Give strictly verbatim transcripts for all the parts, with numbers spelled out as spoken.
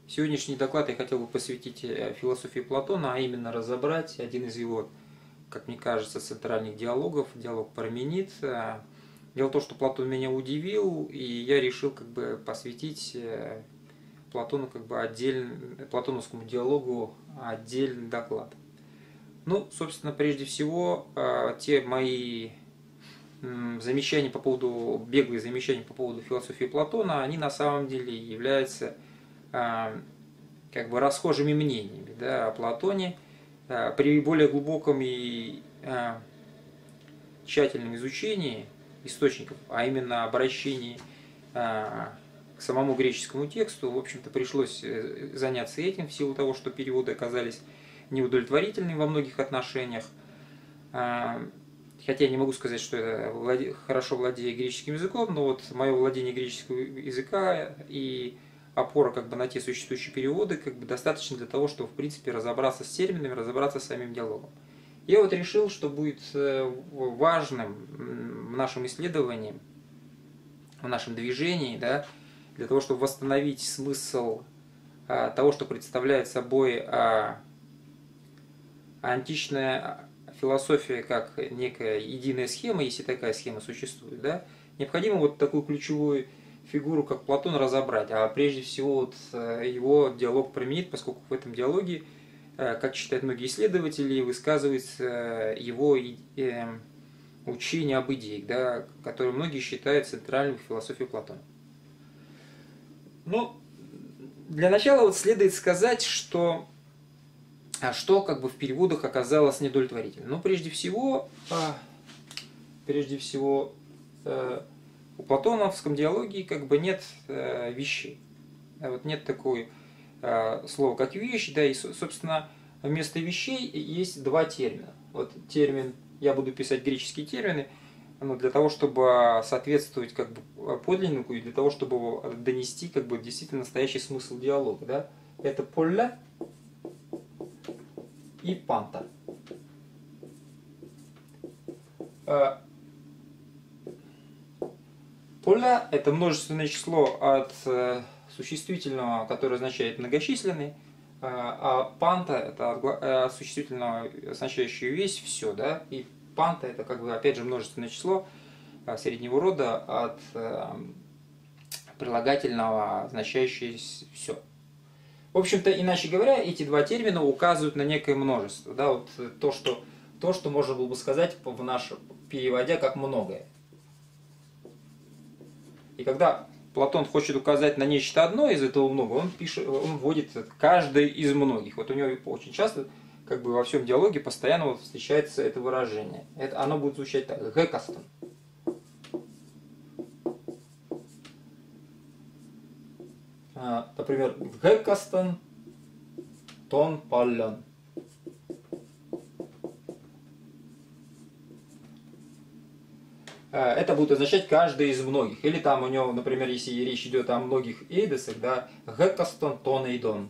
Сегодняшний доклад я хотел бы посвятить философии Платона, а именно разобрать один из его, как мне кажется, центральных диалогов, диалог Парменид. Дело в том, что Платон меня удивил, и я решил как бы посвятить Платону как бы отдельно, платоновскому диалогу отдельный доклад. Ну, собственно, прежде всего, те мои замечания по поводу, беглые замечания по поводу философии Платона, они на самом деле являются как бы расхожими мнениями, да, о Платоне. При более глубоком и тщательном изучении источников, а именно обращении к самому греческому тексту, в общем-то, пришлось заняться этим в силу того, что переводы оказались неудовлетворительными во многих отношениях. Хотя я не могу сказать, что я владе... хорошо владею греческим языком, но вот мое владение греческого языка и опора как бы на те существующие переводы как бы достаточно для того, чтобы в принципе разобраться с терминами, разобраться с самим диалогом. Я вот решил, что будет важным в нашем исследовании, в нашем движении, да, для того, чтобы восстановить смысл а, того, что представляет собой а, античная философия как некая единая схема, если такая схема существует, да, необходимо вот такую ключевую фигуру, как Платон, разобрать, а прежде всего вот его диалог Парменид, поскольку в этом диалоге, как считают многие исследователи, высказывается его учение об идеях, да, которое многие считают центральным в философии Платона. Ну, для начала вот следует сказать, что, что как бы в переводах оказалось недовлетворительным. Ну, прежде всего, прежде всего, у платоновском диалоге как бы нет вещей. Вот нет такой слова, как вещь, да, и, собственно, вместо вещей есть два термина. Вот термин, я буду писать греческие термины, ну, для того, чтобы соответствовать как бы подлиннику и для того, чтобы донести как бы действительно настоящий смысл диалога, да. Это полля и панта. Полля – это множественное число от существительного, которое означает многочисленный, а панта – это от существительного, означающее весь, все, да, и панта – это как бы опять же множественное число среднего рода от прилагательного, означающее все. В общем-то, иначе говоря, эти два термина указывают на некое множество, да, вот то, что, то, что можно было бы сказать в нашем переводе как многое. И когда Платон хочет указать на нечто одно из этого много, он пишет, он вводит каждый из многих. Вот у него очень часто, как бы во всем диалоге, постоянно вот встречается это выражение. Это, оно будет звучать так: гэкастон. Например, гэкастон тон паллен. Это будет означать каждый из многих. Или там у него, например, если речь идет о многих эйдесах, да, гэкастон тон эйдон.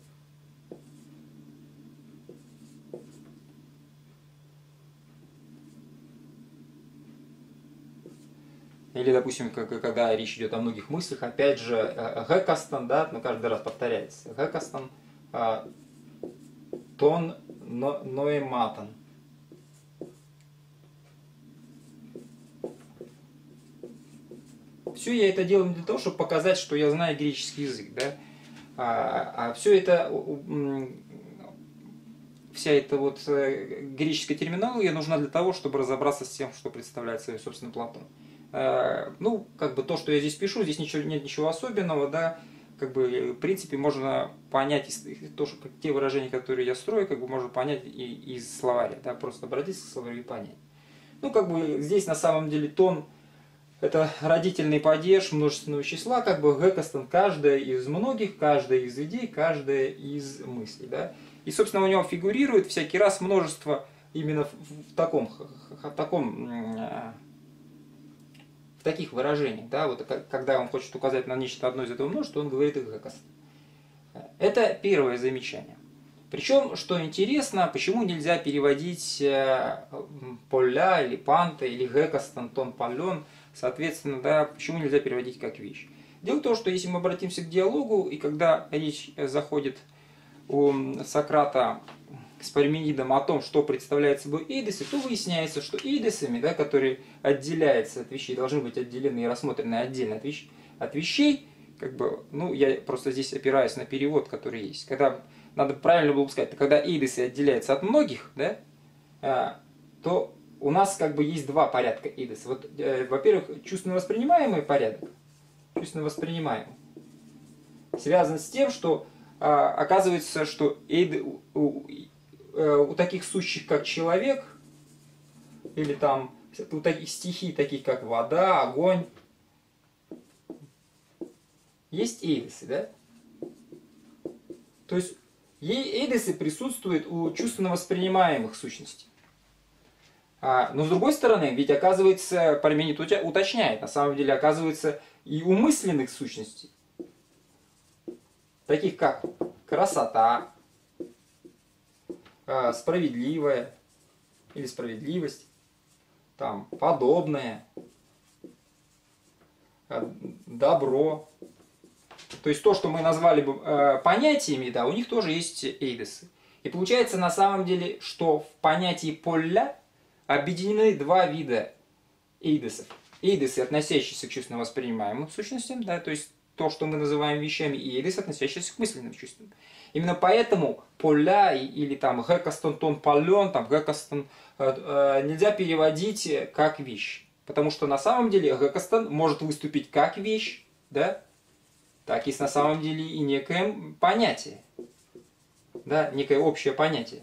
Или, допустим, когда речь идет о многих мыслях, опять же, гэкастон, да, но каждый раз повторяется. Гэкастон тон ноэматон. Все я это делаю не для того, чтобы показать, что я знаю греческий язык, да, а, а все это, вся эта вот греческая терминология нужна для того, чтобы разобраться с тем, что представляет собой, собственно, Платон. А, ну, как бы то, что я здесь пишу, здесь ничего, нет ничего особенного, да, как бы, в принципе, можно понять то, что те выражения, которые я строю, как бы можно понять и из словаря, да, просто обратиться к словарю и понять. Ну, как бы здесь на самом деле тон — это родительный падеж множественного числа, как бы гэкастон, каждая из многих, каждая из идей, каждая из мыслей. Да? И, собственно, у него фигурирует всякий раз множество именно в, в, таком, в, таком, в таких выражениях. Да? Вот, когда он хочет указать на нечто одно из этого множества, он говорит гэкастон. Это первое замечание. Причем, что интересно, почему нельзя переводить полля или панта или гэкастон тон паллен, соответственно, да, почему нельзя переводить как вещь? Дело в том, что если мы обратимся к диалогу, и когда речь заходит у Сократа с Парменидом о том, что представляет собой эйдосы, то выясняется, что эйдосами, да, которые отделяются от вещей, должны быть отделены и рассмотрены отдельно от, вещ, от вещей, как бы, ну, я просто здесь опираюсь на перевод, который есть. Когда, надо правильно было бы сказать, когда эйдосы отделяются от многих, да, то у нас как бы есть два порядка эйдосов. Вот, во-первых, чувственно воспринимаемый порядок, чувственно воспринимаемый, связан с тем, что оказывается, что эйды, у, у, у таких сущих, как человек, или там у таких стихий, таких как вода, огонь, есть эйдосы, да? То есть эйдосы присутствуют у чувственно воспринимаемых сущностей. А, но с другой стороны, ведь оказывается, Парменид уточняет, на самом деле оказывается и у мысленных сущностей, таких как красота, справедливая или справедливость, там, подобное, добро. То есть то, что мы назвали бы э, понятиями, да, у них тоже есть эйдосы. И получается на самом деле, что в понятии полля объединены два вида эйдосов. Эйдосы, относящиеся к чувственно воспринимаемым сущностям, да, то есть то, что мы называем вещами, и эйдосы, относящиеся к мысленным чувствам. Именно поэтому поля или там гэкастон тон пален, там гэкастон э, э, нельзя переводить как вещь. Потому что на самом деле гэкастон может выступить как вещь, да, так и на самом деле и некое понятие, да, некое общее понятие.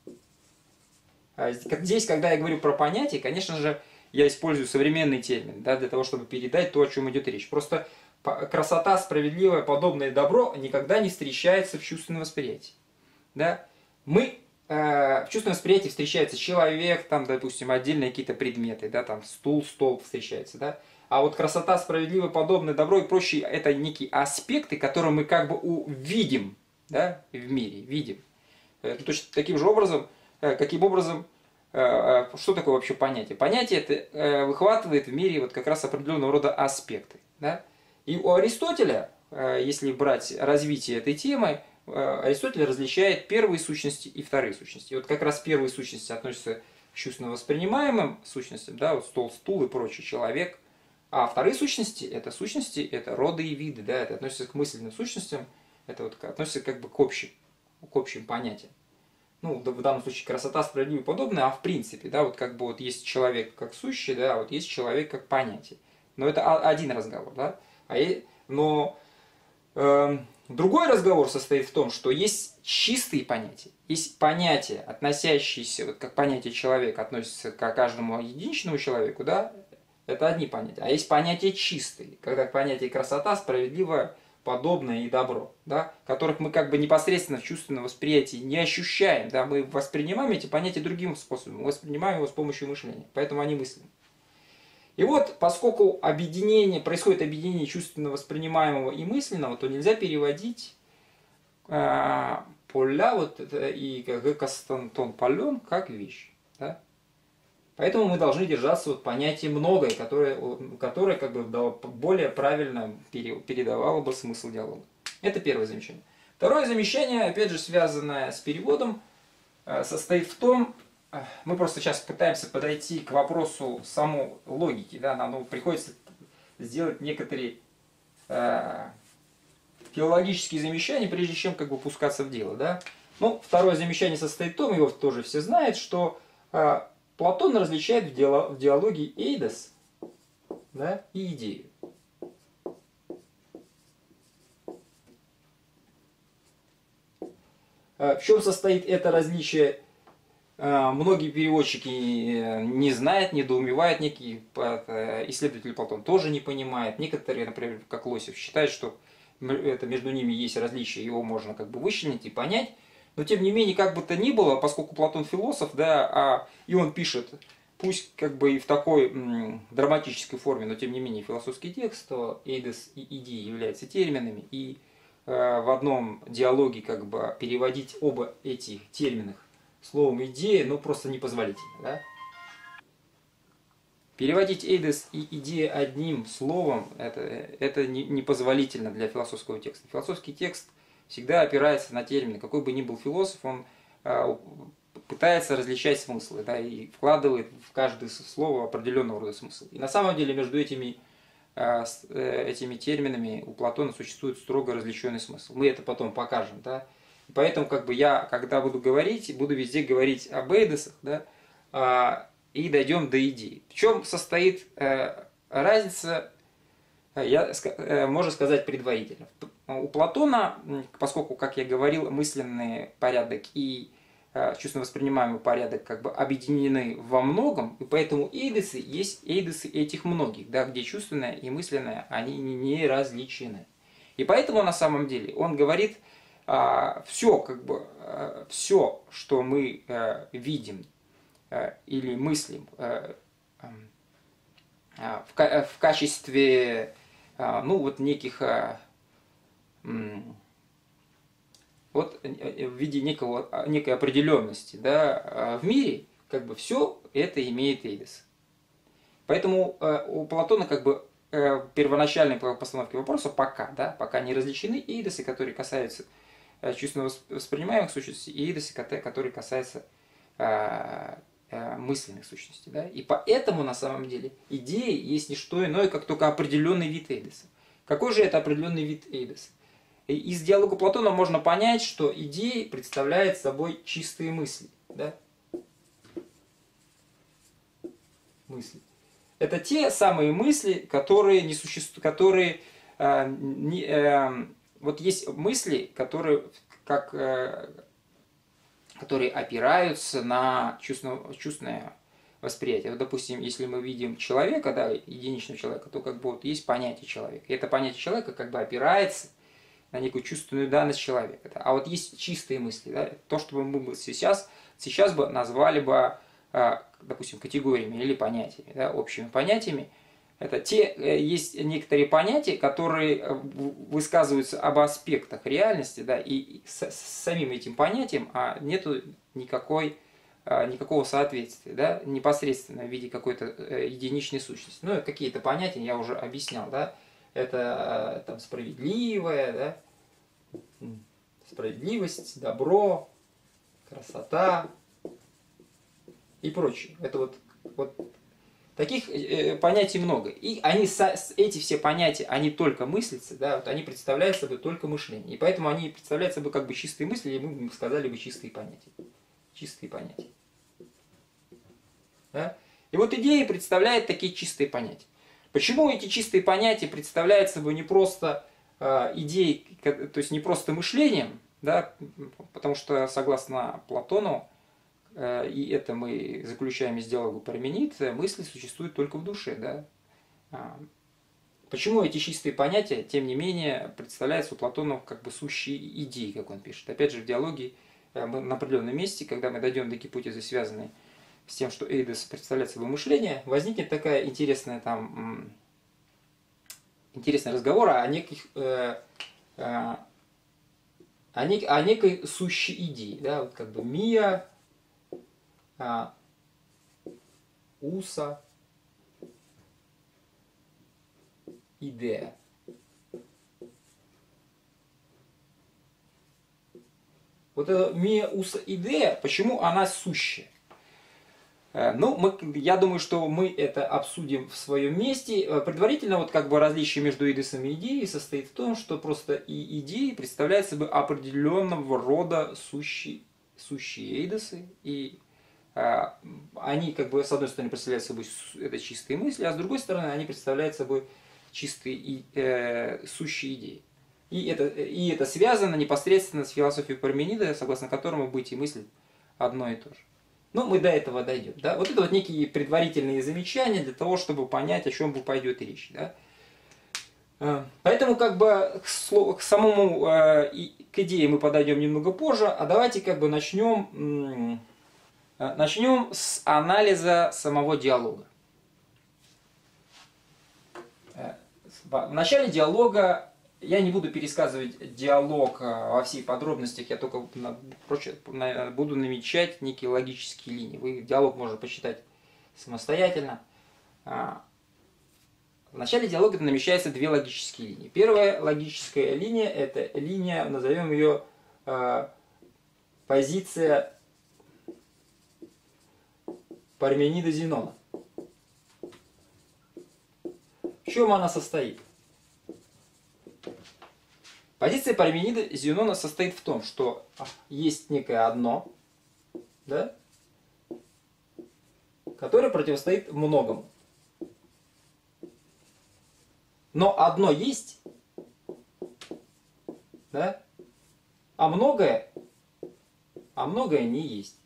Здесь, когда я говорю про понятие, конечно же, я использую современный термин, да, для того, чтобы передать то, о чем идет речь. Просто красота, справедливое, подобное добро никогда не встречается в чувственном восприятии. Да? Мы, э, в чувственном восприятии встречается человек, там, допустим, отдельные какие-то предметы, да, там стул, стол встречается, да. А вот красота, справедливое, подобное, добро и прочее, это некие аспекты, которые мы как бы увидим, да, в мире, видим. Это точно таким же образом, каким образом, что такое вообще понятие? Понятие это выхватывает в мире вот как раз определенного рода аспекты, да. И у Аристотеля, если брать развитие этой темы, Аристотель различает первые сущности и вторые сущности. И вот как раз первые сущности относятся к чувственно воспринимаемым сущностям, да, вот стол, стул и прочий человек. А вторые сущности, это сущности, это роды и виды, да, это относится к мысленным сущностям, это вот относится как бы к общим, к общим понятиям. Ну, в данном случае красота, справедливое и подобное, а в принципе, да, вот как бы вот есть человек как сущий, да, вот есть человек как понятие. Но это один разговор, да. А е... Но э, другой разговор состоит в том, что есть чистые понятия, есть понятия, относящиеся, вот как понятие человека относится к каждому единичному человеку, да. Это одни понятия. А есть понятия чистые, когда понятие красота, справедливое, подобное и добро, да, которых мы как бы непосредственно в чувственном восприятии не ощущаем. Да, мы воспринимаем эти понятия другим способом, мы воспринимаем его с помощью мышления, поэтому они мысленны. И вот, поскольку объединение, происходит объединение чувственно воспринимаемого и мысленного, то нельзя переводить э, поля вот, и гэкастон пален как вещь. Да? Поэтому мы должны держаться вот понятия многое, которое, которое как бы более правильно передавало бы смысл диалога. Это первое замечание. Второе замечание, опять же, связанное с переводом, состоит в том, мы просто сейчас пытаемся подойти к вопросу самой логики, да, нам ну, приходится сделать некоторые э, филологические замечания, прежде чем как бы пускаться в дело. Да? Ну, второе замечание состоит в том, его тоже все знают, что э, Платон различает в, диалог, в диалоге эйдос, да, и идею. В чем состоит это различие? Многие переводчики не знают, недоумевают, некие исследователи Платон тоже не понимают. Некоторые, например, как Лосев, считают, что это между ними есть различия, его можно как бы вычленить и понять. Но тем не менее, как бы то ни было, поскольку Платон философ, да, а, и он пишет, пусть как бы и в такой м, драматической форме, но тем не менее философский текст, то эйдос и идеи являются терминами, и э, в одном диалоге как бы переводить оба этих терминах словом идея, ну просто непозволительно, да? Переводить эйдос и идея одним словом это, это непозволительно для философского текста. Философский текст всегда опирается на термины. Какой бы ни был философ, он э, пытается различать смыслы, да, и вкладывает в каждое слово определенного рода смысл. И на самом деле между этими, э, этими терминами у Платона существует строго различенный смысл. Мы это потом покажем. Да? И поэтому как бы я, когда буду говорить, буду везде говорить об эйдосах, да, э, и дойдем до идеи. В чем состоит э, разница, я, э, можно сказать, предварительно. У Платона, поскольку, как я говорил, мысленный порядок и э, чувственно воспринимаемый порядок как бы объединены во многом, и поэтому эйдосы есть эйдосы этих многих, да, где чувственное и мысленное, они не различены. И поэтому на самом деле он говорит, э, все, как бы, э, все, что мы э, видим, или мыслим в качестве, ну, вот неких, вот в виде некого, некой определенности, да, в мире, как бы все это имеет эйдос. Поэтому у Платона как бы первоначальной постановки вопроса пока, да, пока не различены эйдосы, которые касаются чувственно воспринимаемых сущностей, и эйдосы, которые касаются мысленных сущностей. Да? И поэтому, на самом деле, идея есть не что иное, как только определенный вид эйдоса. Какой же это определенный вид эйдоса? Из диалога Платона можно понять, что идея представляет собой чистые мысли. Да? Мысли. Это те самые мысли, которые не существуют, которые э, не, э, вот есть мысли, которые как э, которые опираются на чувственное, чувственное восприятие. Вот, допустим, если мы видим человека, да, единичного человека, то как бы вот есть понятие человека. И это понятие человека как бы опирается на некую чувственную данность человека. Да. А вот есть чистые мысли. Да, то, что мы сейчас, сейчас бы назвали бы, допустим, категориями или понятиями, да, общими понятиями. Это те, есть некоторые понятия, которые высказываются об аспектах реальности, да, и с, с самим этим понятием а нету никакой, никакого соответствия, да, непосредственно в виде какой-то единичной сущности. Ну, какие-то понятия я уже объяснял, да, это там справедливое, да, справедливость, добро, красота и прочее. Это вот, вот таких э, понятий много. И они, эти все понятия, они только мыслятся, да, вот они представляют собой только мышление. И поэтому они представляют собой как бы чистые мысли, или мы сказали бы чистые понятия. Чистые понятия. Да? И вот идея представляет такие чистые понятия. Почему эти чистые понятия представляют собой не просто э, идеи, то есть не просто мышлением, да, потому что, согласно Платону, и это мы заключаем из диалога Парменид, мысли существуют только в душе. Да? Почему эти чистые понятия, тем не менее, представляются у Платона как бы сущие идеи, как он пишет. Опять же, в диалоге мы на определенном месте, когда мы дойдем до гипотезы, связанной с тем, что эйдос представляет собой мышление, возникнет такая интересная там интересный разговор о неких э, э, о, нек, о некой сущей идее. Да? Вот как бы мия, А, уса, идея. Вот эта мия, уса, идея, почему она сущая? Ну, мы, я думаю, что мы это обсудим в своем месте. Предварительно, вот как бы различие между эйдосом и идеей состоит в том, что просто и идеи представляют собой определенного рода сущие, сущие эйдосы, и они, как бы, с одной стороны, представляют собой это чистые мысли, а с другой стороны, они представляют собой чистые и, э, сущие идеи. И это, и это связано непосредственно с философией Парменида, согласно которому быть и мысль одно и то же. Но мы до этого дойдем. Да? Вот это вот некие предварительные замечания для того, чтобы понять, о чем пойдет речь. Да? Поэтому как бы к, слову, к самому э, к идее мы подойдем немного позже, а давайте как бы начнем... Начнем с анализа самого диалога. В начале диалога я не буду пересказывать диалог во всей подробностях, я только буду намечать некие логические линии. Вы диалог можно почитать самостоятельно. В начале диалога намечаются две логические линии. Первая логическая линия – это линия, назовем ее позиция Парменида Зенона. В чем она состоит? Позиция Парменида Зенона состоит в том, что есть некое одно, да, которое противостоит многому. Но одно есть, да, а многое, а многое не есть.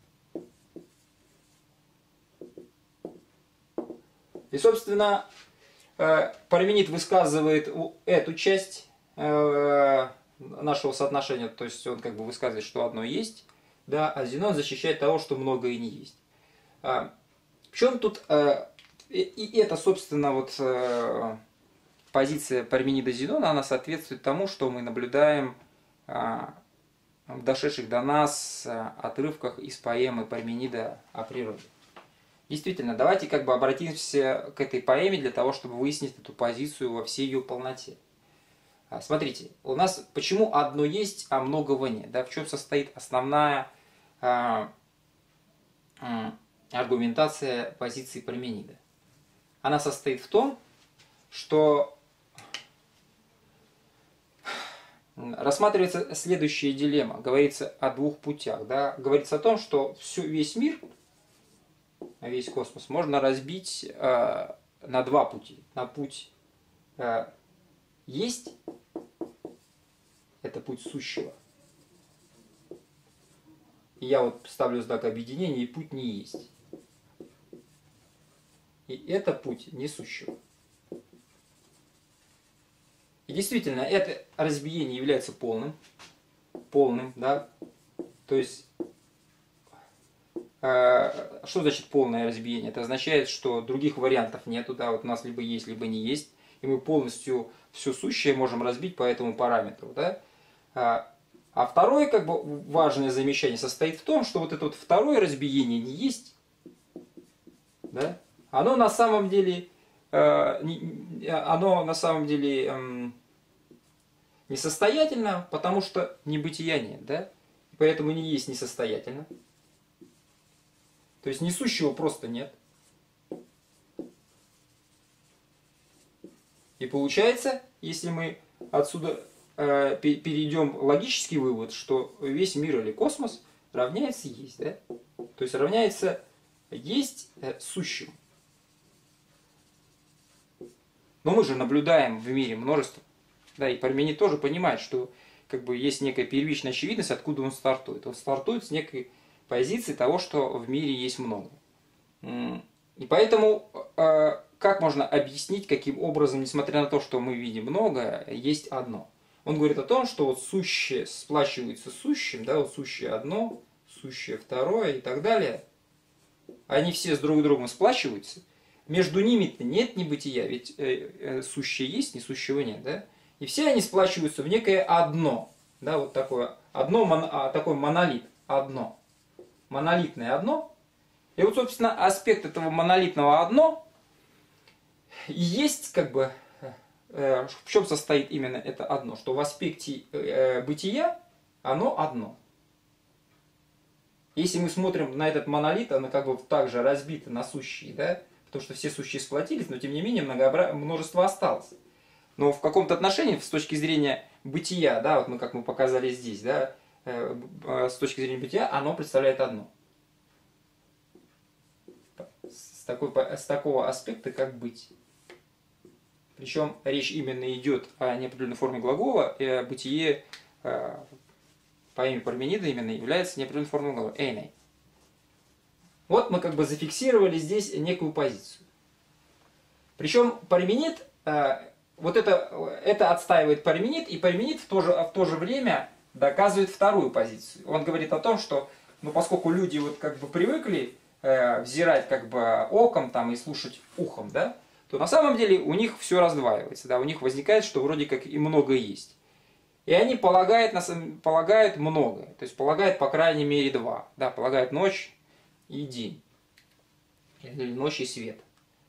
И, собственно, Парменид высказывает эту часть нашего соотношения, то есть он как бы высказывает, что одно есть, да, а Зенон защищает того, что многое не есть. В чем тут, и это, собственно, вот позиция Парменида Зенона, она соответствует тому, что мы наблюдаем в дошедших до нас отрывках из поэмы Парменида о природе. Действительно, давайте как бы обратимся к этой поэме для того, чтобы выяснить эту позицию во всей ее полноте. Смотрите, у нас почему одно есть, а многого нет? Да? В чем состоит основная а, а, аргументация позиции Парменида? Она состоит в том, что рассматривается следующая дилемма. Говорится о двух путях. Да? Говорится о том, что все, весь мир, весь космос можно разбить э, на два пути. На путь э, есть, это путь сущего. И я вот ставлю знак объединения, и путь не есть. И это путь несущего. И действительно, это разбиение является полным. Полным, да. То есть, э, что значит полное разбиение? Это означает, что других вариантов нету, да. Вот у нас либо есть, либо не есть. И мы полностью все сущее можем разбить по этому параметру, да. А, а второе, как бы, важное замечание состоит в том, что вот это вот второе разбиение не есть, да. Оно на самом деле, э, не, оно на самом деле э, несостоятельно, потому что небытия нет, да? И поэтому не есть несостоятельно. То есть несущего просто нет. И получается, если мы отсюда э, перейдем логический вывод, что весь мир или космос равняется есть, да? То есть равняется есть э, сущему. Но мы же наблюдаем в мире множество. Да, и Парменид тоже понимает, что как бы есть некая первичная очевидность, откуда он стартует. Он стартует с некой позиции того, что в мире есть много. И поэтому, как можно объяснить, каким образом, несмотря на то, что мы видим многое, есть одно? Он говорит о том, что вот сущее сплачивается с сущим, да, вот сущее одно, сущее второе и так далее. Они все с друг другом сплачиваются. Между ними-то нет небытия, ведь э, э, сущее есть, несущего нет, да? И все они сплачиваются в некое одно, да, вот такое, одно, мон, а, такой монолит, одно, монолитное одно. И вот, собственно, аспект этого монолитного одно и есть, как бы, э, в чем состоит именно это одно, что в аспекте э, бытия оно одно. Если мы смотрим на этот монолит, оно как бы также разбито на сущие, да, потому что все сущие сплотились, но тем не менее многообра... множество осталось. Но в каком-то отношении, с точки зрения бытия, да, вот мы как мы показали здесь, да, э, э, с точки зрения бытия, оно представляет одно. С, такой, с такого аспекта, как быть. Причем речь именно идет о неопределенной форме глагола, и о бытие э, по имени Парменида именно является неопределенной формой глагола, эйной. Вот мы как бы зафиксировали здесь некую позицию. Причем Парменид, э, вот это, это отстаивает Парменид, и Парменид в то же, в то же время доказывает вторую позицию. Он говорит о том, что, ну, поскольку люди вот как бы привыкли э, взирать как бы оком там, и слушать ухом, да, то на самом деле у них все раздваивается, да, у них возникает, что вроде как и много есть. И они полагают, полагают многое, то есть полагают по крайней мере два, да, полагают ночь и день, или ночь и свет.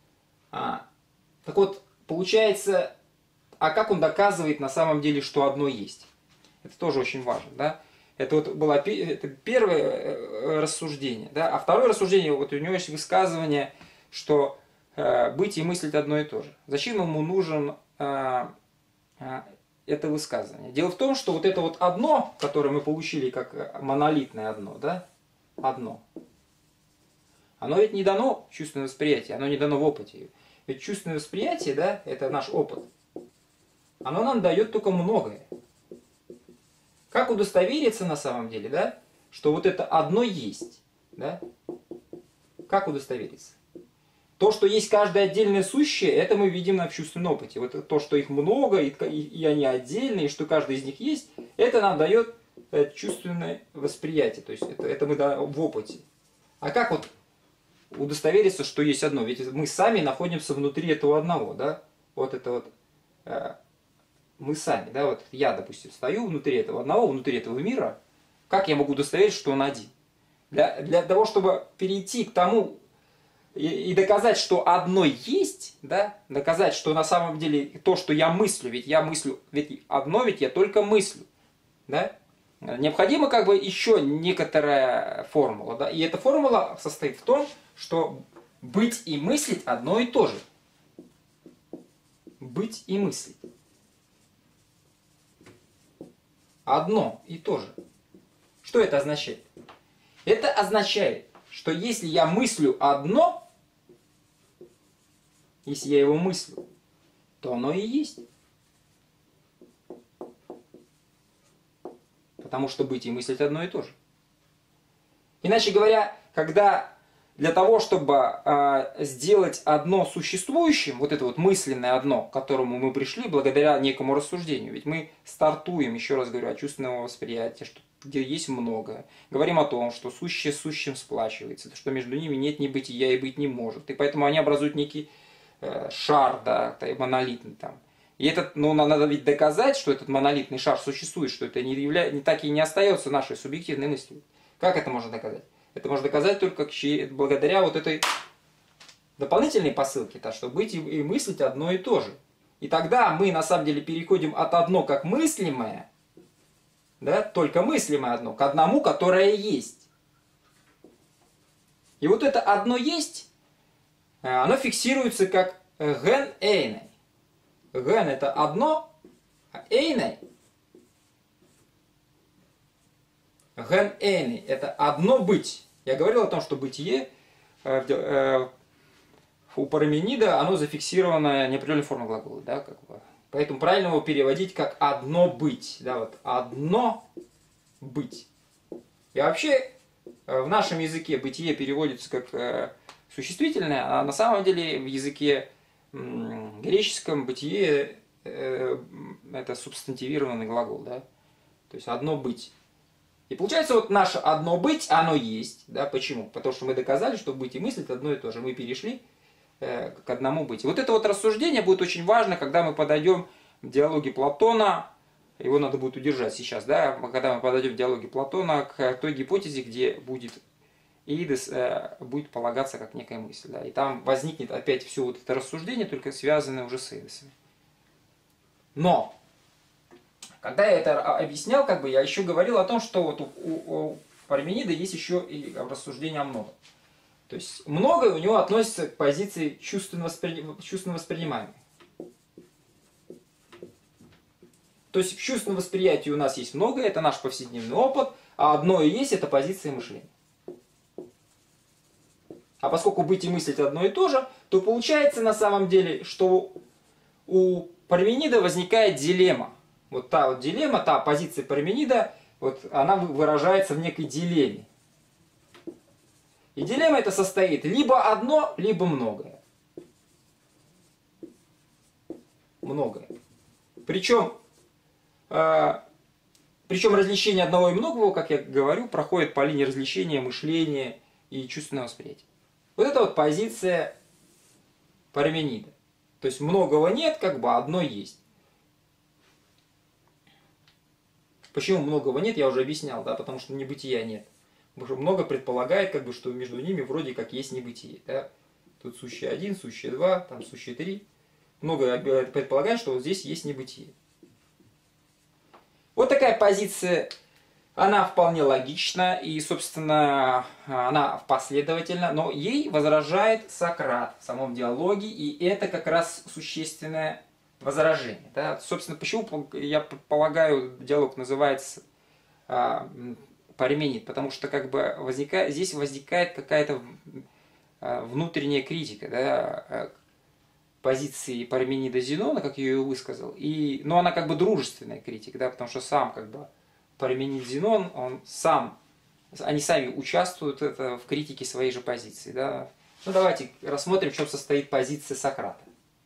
А, так вот, получается, а как он доказывает на самом деле, что одно есть? Это тоже очень важно, да? Это вот было это первое рассуждение, да? А второе рассуждение, вот у него есть высказывание, что э, быть и мыслить одно и то же. Зачем ему нужен э, э, это высказывание? Дело в том, что вот это вот одно, которое мы получили как монолитное одно, да? Одно. Оно ведь не дано чувственное восприятие, оно не дано в опыте. Ведь чувственное восприятие, да, это наш опыт. Оно нам дает только многое. Как удостовериться на самом деле, да, что вот это одно есть, да? Как удостовериться? То, что есть каждое отдельное сущее, это мы видим на чувственном опыте. Вот то, что их много, и, и, и они отдельные, и что каждый из них есть, это нам дает чувственное восприятие. То есть это, это мы да, в опыте. А как вот удостовериться, что есть одно? Ведь мы сами находимся внутри этого одного, да? Вот это вот... Мы сами, да, вот я, допустим, стою внутри этого одного, внутри этого мира, как я могу удостоверить, что он один? Для, для того, чтобы перейти к тому и, и доказать, что одно есть, да, доказать, что на самом деле то, что я мыслю, ведь я мыслю, ведь одно, ведь я только мыслю, да, необходима как бы еще некоторая формула, да, и эта формула состоит в том, что быть и мыслить одно и то же. Быть и мыслить. Одно и то же. Что это означает? Это означает, что если я мыслю одно, если я его мыслю, то оно и есть. Потому что быть и мыслить одно и то же. Иначе говоря, когда для того, чтобы э, сделать одно существующим, вот это вот мысленное одно, к которому мы пришли благодаря некому рассуждению, ведь мы стартуем, еще раз говорю, от чувственного восприятия, что, где есть многое. Говорим о том, что сущее с сущим сплачивается, что между ними нет ни бытия и быть не может. И поэтому они образуют некий э, шар, да, монолитный там. И этот, ну, надо ведь доказать, что этот монолитный шар существует, что это не, явля... не так и не остается нашей субъективной мыслью. Как это можно доказать? Это можно доказать только благодаря вот этой дополнительной посылке, то, что быть и мыслить одно и то же. И тогда мы на самом деле переходим от одно как мыслимое, да, только мыслимое одно, к одному, которое есть. И вот это одно есть, оно фиксируется как ген эйной. Ген это одно, а эйной ген эйный – это одно быть. Я говорил о том, что бытие э, э, у Парменида, оно зафиксировано неопределенной формой глагола. Да, как бы. Поэтому правильно его переводить как одно быть. Да, вот, одно быть. И вообще в нашем языке бытие переводится как э, существительное, а на самом деле в языке э, греческом бытие э, это субстантивированный глагол. Да? То есть одно быть. И получается, вот наше одно быть, оно есть. Да? Почему? Потому что мы доказали, что быть и мыслить одно и то же. Мы перешли э, к одному быть. И вот это вот рассуждение будет очень важно, когда мы подойдем в диалоге Платона. Его надо будет удержать сейчас, да? Когда мы подойдем в диалоге Платона к той гипотезе, где будет Иидес э, будет полагаться как некая мысль. Да? И там возникнет опять все вот это рассуждение, только связанное уже с Иидесом. Но когда я это объяснял, как бы, я еще говорил о том, что вот у, у, у Парменида есть еще и рассуждение о многом. То есть многое у него относится к позиции чувственно, воспри... чувственно воспринимаемой. То есть в чувственном восприятии у нас есть многое, это наш повседневный опыт, а одно и есть это позиция мышления. А поскольку быть и мыслить одно и то же, то получается на самом деле, что у Парменида возникает дилемма. Вот та вот дилемма, та позиция Парменида, вот она выражается в некой дилемме. И дилемма это состоит либо одно, либо многое. Многое. Причем, э, причем различение одного и многого, как я говорю, проходит по линии различения мышления и чувственного восприятия. Вот это вот позиция Парменида. То есть многого нет, как бы одно есть. Почему многого нет, я уже объяснял, да, потому что небытия нет. Потому что много предполагает, как бы, что между ними вроде как есть небытие. Да? Тут сущее один, сущее два, там сущее три. Много предполагает, что вот здесь есть небытие. Вот такая позиция, она вполне логична и, собственно, она последовательна, но ей возражает Сократ в самом диалоге, и это как раз существенное возражение. Да? Собственно, почему, я полагаю, диалог называется а, Парменид, потому что как бы возникает, здесь возникает какая-то внутренняя критика, да, позиции Парменида Зенона, как я ее высказал, и, но она как бы дружественная критика, да, потому что сам как бы Парменид Зенон, он сам, они сами участвуют это в критике своей же позиции. Да. Ну давайте рассмотрим, в чем состоит позиция Сократа.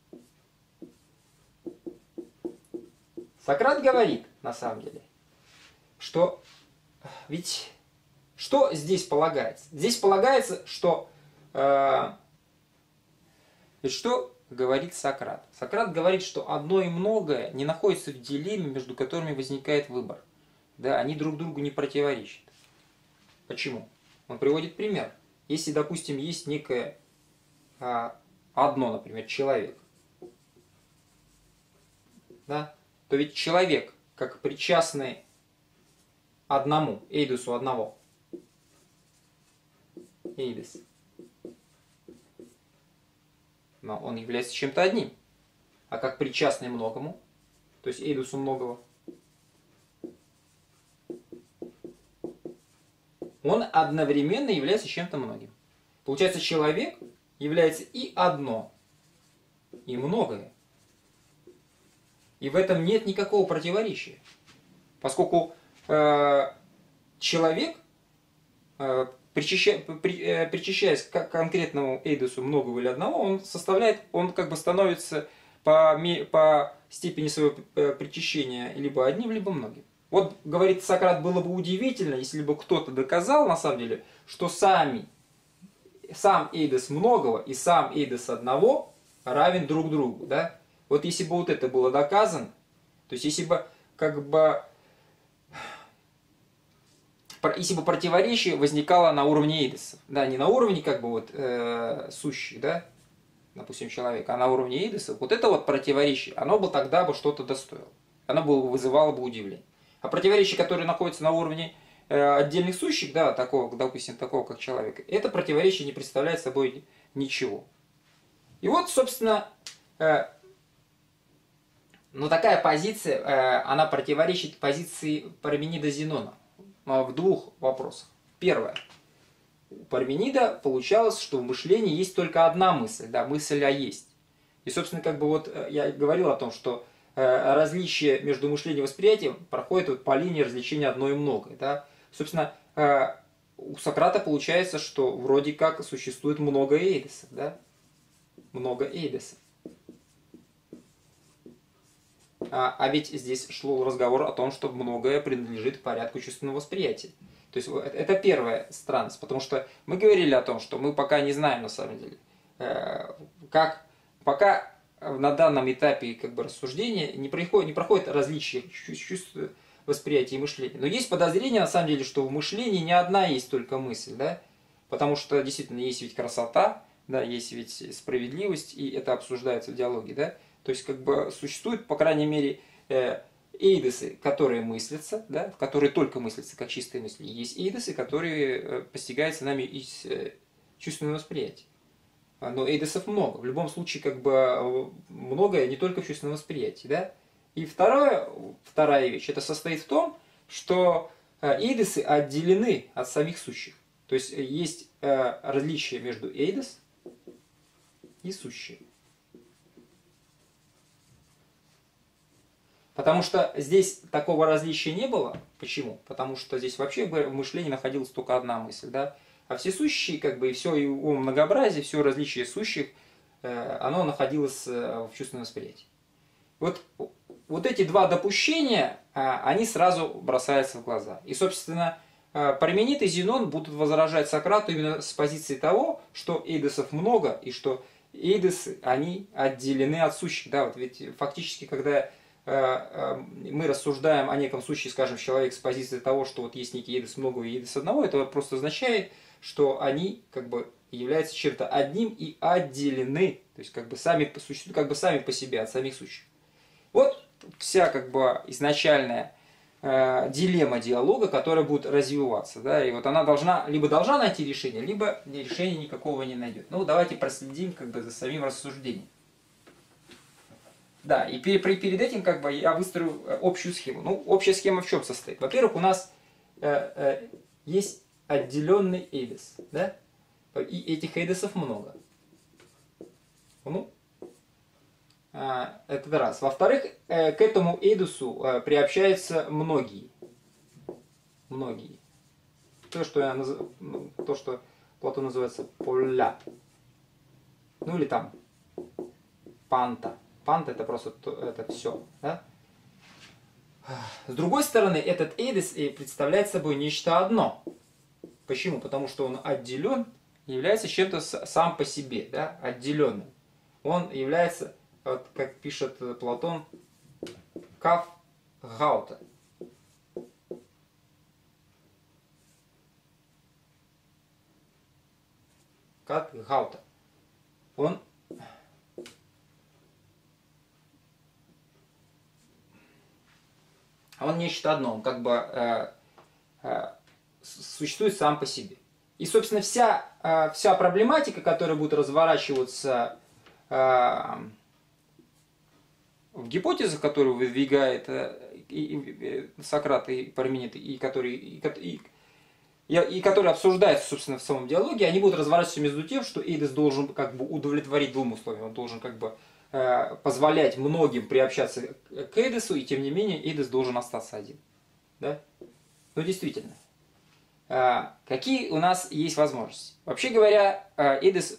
Сократ говорит, на самом деле, что ведь что здесь полагается? Здесь полагается, что э, ведь что говорит Сократ? Сократ говорит, что одно и многое не находится в дилемме, между которыми возникает выбор. Да, они друг другу не противоречат. Почему? Он приводит пример. Если, допустим, есть некое а, одно, например, человек, да, то ведь человек, как причастный одному, эйдусу одного, эйдес, но он является чем-то одним. А как причастный многому, то есть эйдусу многого, он одновременно является чем-то многим. Получается, человек является и одно, и многое. И в этом нет никакого противоречия. Поскольку э, человек, э, причащая, при, э, причащаясь к конкретному эйдосу многого или одного, он составляет, он как бы становится по, по степени своего причащения либо одним, либо многим. Вот, говорит Сократ, было бы удивительно, если бы кто-то доказал, на самом деле, что сами, сам эйдос многого и сам эйдос одного равен друг другу. Да? Вот если бы вот это было доказано, то есть если бы как бы если бы противоречие возникало на уровне эйдосов, да, не на уровне как бы вот э, сущих, да, допустим, человека, а на уровне эйдосов, вот это вот противоречие, оно бы тогда бы что-то достоило, оно бы вызывало бы удивление. А противоречие, которое находится на уровне э, отдельных сущих, да, такого, допустим, такого как человека, это противоречие не представляет собой ничего. И вот, собственно, э, ну такая позиция, э, она противоречит позиции Парменида Зенона в двух вопросах. Первое. У Парменида получалось, что в мышлении есть только одна мысль, да, мысль «а» есть. И, собственно, как бы вот я говорил о том, что различие между мышлением и восприятием проходит вот по линии развлечения одно и многое. Да? Собственно, у Сократа получается, что вроде как существует много эйдосов. Да? Много эйдосов. А, а ведь здесь шел разговор о том, что многое принадлежит порядку чувственного восприятия. То есть это первая странность, потому что мы говорили о том, что мы пока не знаем на самом деле, как пока на данном этапе как бы рассуждения не проходит, не проходит различия чувств, восприятия и мышления. Но есть подозрение на самом деле, что в мышлении не одна есть только мысль, да? Потому что действительно есть ведь красота, да, есть ведь справедливость, и это обсуждается в диалоге, да? То есть как бы существует, по крайней мере, эйдосы, которые мыслятся, да, которые только мыслятся как чистые мысли. Есть эйдосы, которые постигаются нами из чувственного восприятия. Но эйдосов много. В любом случае, как бы многое не только в чувственном восприятии. Да? И второе, вторая вещь, это состоит в том, что эйдосы отделены от самих сущих. То есть есть различие между эйдос и сущие. Потому что здесь такого различия не было. Почему? Потому что здесь вообще в мышлении находилась только одна мысль. Да? А все сущие, как бы, и все его многообразие, все различие сущих, оно находилось в чувственном восприятии. Вот, вот эти два допущения, они сразу бросаются в глаза. И, собственно, Парменид и Зенон будут возражать Сократу именно с позиции того, что эйдосов много, и что эйдосы, они отделены от сущих. Да, вот ведь фактически, когда мы рассуждаем о неком случае, скажем, человек с позиции того, что вот есть некий эйдос много и эйдос одного, это просто означает, что они как бы являются чем-то одним и отделены, то есть как бы сами существуют как бы сами по себе от самих сущих. Вот вся как бы изначальная э, дилемма диалога, которая будет развиваться, да, и вот она должна либо должна найти решение, либо решения никакого не найдет. Ну давайте проследим как бы за самим рассуждением. Да, и перед, перед этим как бы я выстрою общую схему. Ну, общая схема в чем состоит? Во-первых, у нас э, э, есть отделенный эйдос, да? И этих эйдосов много. Ну, э, это раз. Во-вторых, э, к этому эйдосу э, приобщаются многие. Многие. То, что, я наз... То, что Платон называется поля. Ну или там панта. Панта это просто это все. Да? С другой стороны, этот эйдос представляет собой нечто одно. Почему? Потому что он отделен, является чем-то сам по себе, да? Отделенным. Он является, вот, как пишет Платон, кав гаута. Кав гаута. Он Он нечто одно, он как бы э, э, существует сам по себе. И, собственно, вся, э, вся проблематика, которая будет разворачиваться э, в гипотезах, которую выдвигает э, и, и, Сократ и Парменид, и которые, и, и, и, и которые обсуждаются, собственно, в самом диалоге, они будут разворачиваться между тем, что эйдос должен как бы удовлетворить двум условиям. Он должен как бы позволять многим приобщаться к эйдосу, и тем не менее эйдос должен остаться один. Да? Ну действительно. Какие у нас есть возможности? Вообще говоря, эйдос,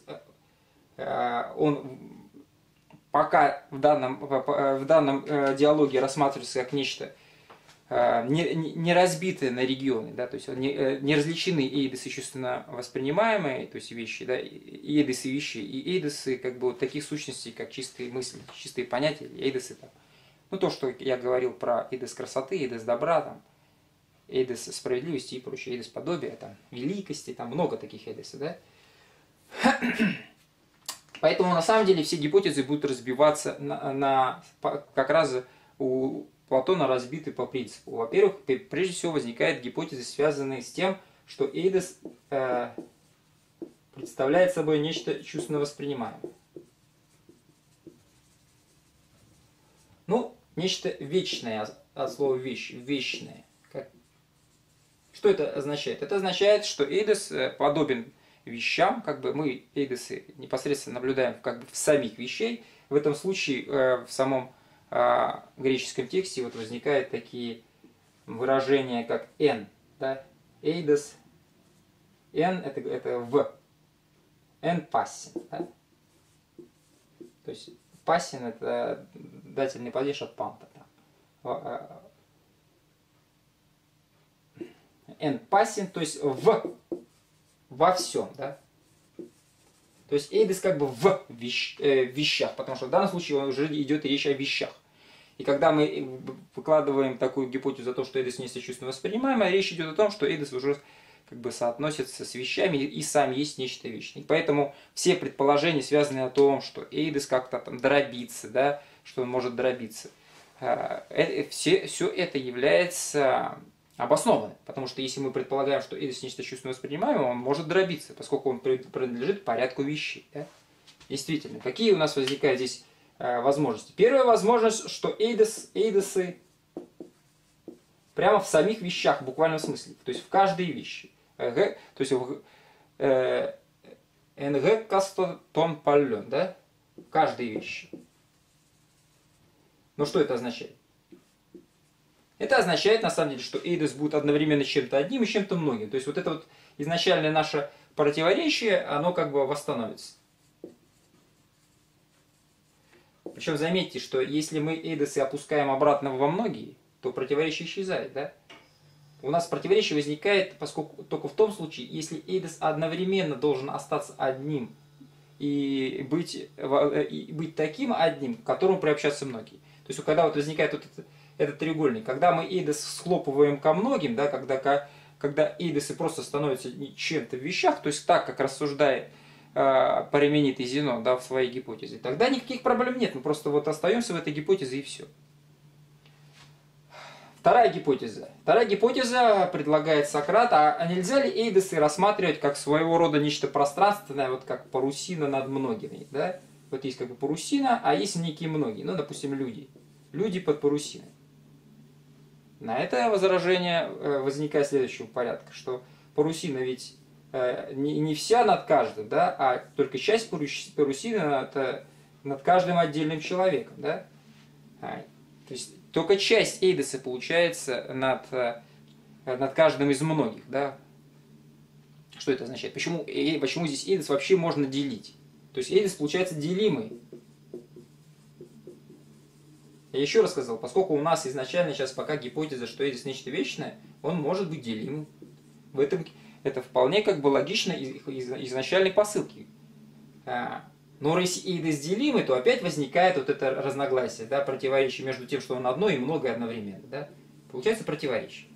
он пока в данном, в данном диалоге рассматривается как нечто не, не разбитые на регионы, да, то есть не, не различены эйдосы чувственно воспринимаемые, то есть вещи, да, и эйдосы вещи, и эйдосы как бы вот таких сущностей, как чистые мысли, чистые понятия, эйдосы там. Ну то, что я говорил про эйдос красоты, эйдос добра, там, эйдос справедливости и прочее, эйдос подобия, там, великости, там много таких эйдосов, да. Поэтому на самом деле все гипотезы будут разбиваться на, на как раз у Платона разбиты по принципу. Во-первых, прежде всего возникают гипотезы, связанные с тем, что эйдос э, представляет собой нечто чувственно воспринимаемое. Ну, нечто вечное, от слова вещь, вечное. Как? Что это означает? Это означает, что эйдос подобен вещам, как бы мы эйдосы непосредственно наблюдаем как бы в самих вещей. В этом случае э, в самом в греческом тексте вот возникают такие выражения, как «эн», да? «Эйдос», «эн» это, это «в», «эн пассин», да? То есть пассин это дательный падеж от панта. «Эн пассин», то есть «в», во всем, да? То есть эйдос как бы в вещ, э, вещах, потому что в данном случае уже идет речь о вещах. И когда мы выкладываем такую гипотезу за то, что эйдос не сочувственно воспринимаемое, речь идет о том, что эйдос уже как бы соотносится с вещами и сам есть нечто вечное. И поэтому все предположения связаны о том, что эйдос как-то там дробится, да, что он может дробиться, э, все, все это является обоснованно, потому что если мы предполагаем, что эйдос нечто чувственно воспринимаемое, он может дробиться, поскольку он принадлежит порядку вещей. Да? Действительно, какие у нас возникают здесь э, возможности? Первая возможность, что эйдос, эйдосы прямо в самих вещах, в буквальном смысле, то есть в каждой вещи. Э, то есть в нг кастон паллен, да? В каждой вещи. Но что это означает? Это означает, на самом деле, что эйдос будет одновременно чем-то одним и чем-то многим. То есть вот это вот изначальное наше противоречие, оно как бы восстановится. Причем заметьте, что если мы эйдосы опускаем обратно во многие, то противоречие исчезает, да? У нас противоречие возникает поскольку, только в том случае, если эйдос одновременно должен остаться одним и быть, и быть таким одним, к которому приобщаются многие. То есть когда вот возникает вот это этот треугольник. Когда мы эйдос схлопываем ко многим, да, когда, когда эйдосы просто становятся чем-то в вещах, то есть так, как рассуждает э, Парменид и Зенон, да, в своей гипотезе, тогда никаких проблем нет. Мы просто вот остаемся в этой гипотезе и все. Вторая гипотеза. Вторая гипотеза предлагает Сократ, а нельзя ли эйдосы рассматривать как своего рода нечто пространственное, вот как парусина над многими, да? Вот есть как бы парусина, а есть некие многие, ну, допустим, люди. Люди под парусиной. На это возражение возникает следующего порядка, что парусина ведь не, не вся над каждым, да, а только часть парусины над, над каждым отдельным человеком, да. То есть только часть эйдоса получается над, над каждым из многих, да. Что это означает? Почему, почему здесь эйдос вообще можно делить? То есть эйдос получается делимый. Я еще раз сказал, поскольку у нас изначально сейчас пока гипотеза, что эйдос нечто вечное, он может быть делимым. В этом это вполне как бы логично из, из изначальной посылки. Но если эйдос делимый, то опять возникает вот это разногласие, да, противоречие между тем, что он одно и многое одновременно. Да? Получается противоречие.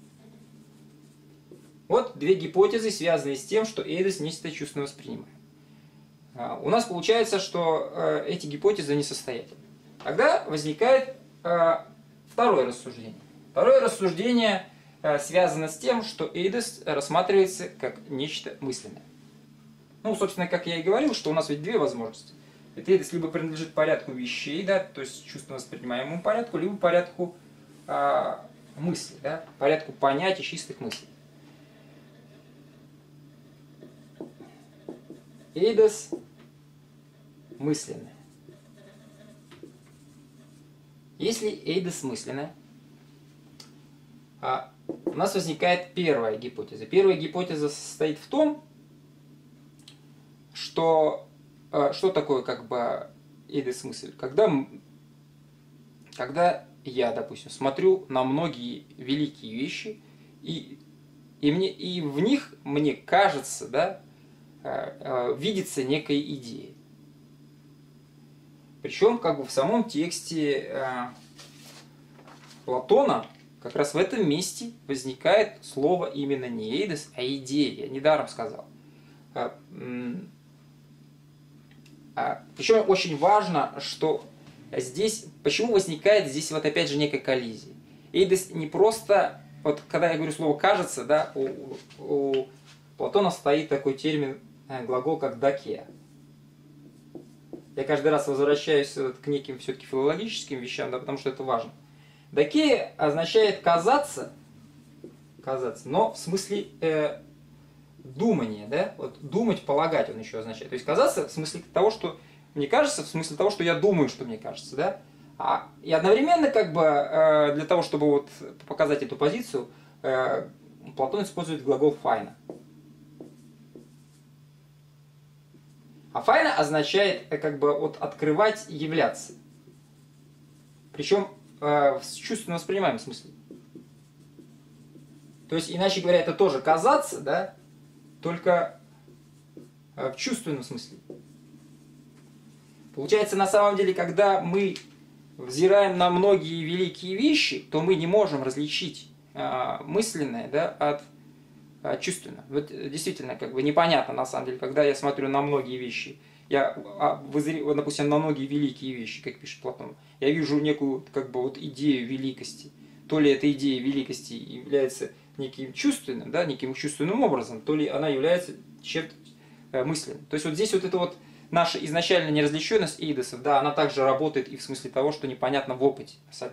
Вот две гипотезы, связанные с тем, что эйдос нечто чувственно воспринимаем. У нас получается, что эти гипотезы несостоятельны. Тогда возникает второе рассуждение. Второе рассуждение связано с тем, что эйдос рассматривается как нечто мысленное. Ну, собственно, как я и говорил, что у нас ведь две возможности. Это эйдос либо принадлежит порядку вещей, да, то есть чувственно воспринимаемому порядку, либо порядку э, мысли, да, порядку понятий, чистых мыслей. Эйдос мысленное. Если эйдос мысленное, а, у нас возникает первая гипотеза. Первая гипотеза состоит в том, что а, что такое как бы эйдос мысль? Когда, когда я, допустим, смотрю на многие великие вещи, и, и, мне, и в них мне кажется, да, а, а, видится некая идея. Причем как бы в самом тексте э, Платона как раз в этом месте возникает слово именно не эйдос, а идея. Я недаром сказал. А, а, причем очень важно, что здесь, почему возникает здесь вот опять же некая коллизия. Эйдос не просто, вот когда я говорю слово кажется, да, у, у Платона стоит такой термин, глагол как дакея. Я каждый раз возвращаюсь к неким все-таки филологическим вещам, да, потому что это важно. Дакея означает казаться, казаться, но в смысле э, думания, да, вот думать, полагать он еще означает. То есть казаться в смысле того, что мне кажется, в смысле того, что я думаю, что мне кажется, да. А, и одновременно, как бы, э, для того, чтобы вот показать эту позицию, э, Платон использует глагол файна. А файна означает как бы вот открывать и являться. Причем э, в чувственно воспринимаемом смысле. То есть, иначе говоря, это тоже казаться, да, только э, в чувственном смысле. Получается, на самом деле, когда мы взираем на многие великие вещи, то мы не можем различить э, мысленное, да, от чувственно. Вот действительно, как бы непонятно, на самом деле, когда я смотрю на многие вещи, я, допустим, на многие великие вещи, как пишет Платон, я вижу некую, как бы, вот идею великости. То ли эта идея великости является неким чувственным, да, неким чувственным образом, то ли она является чем-то мысленным. То есть вот здесь вот эта вот наша изначальная неразличенность эйдосов, да, она также работает и в смысле того, что непонятно в опыте, на самом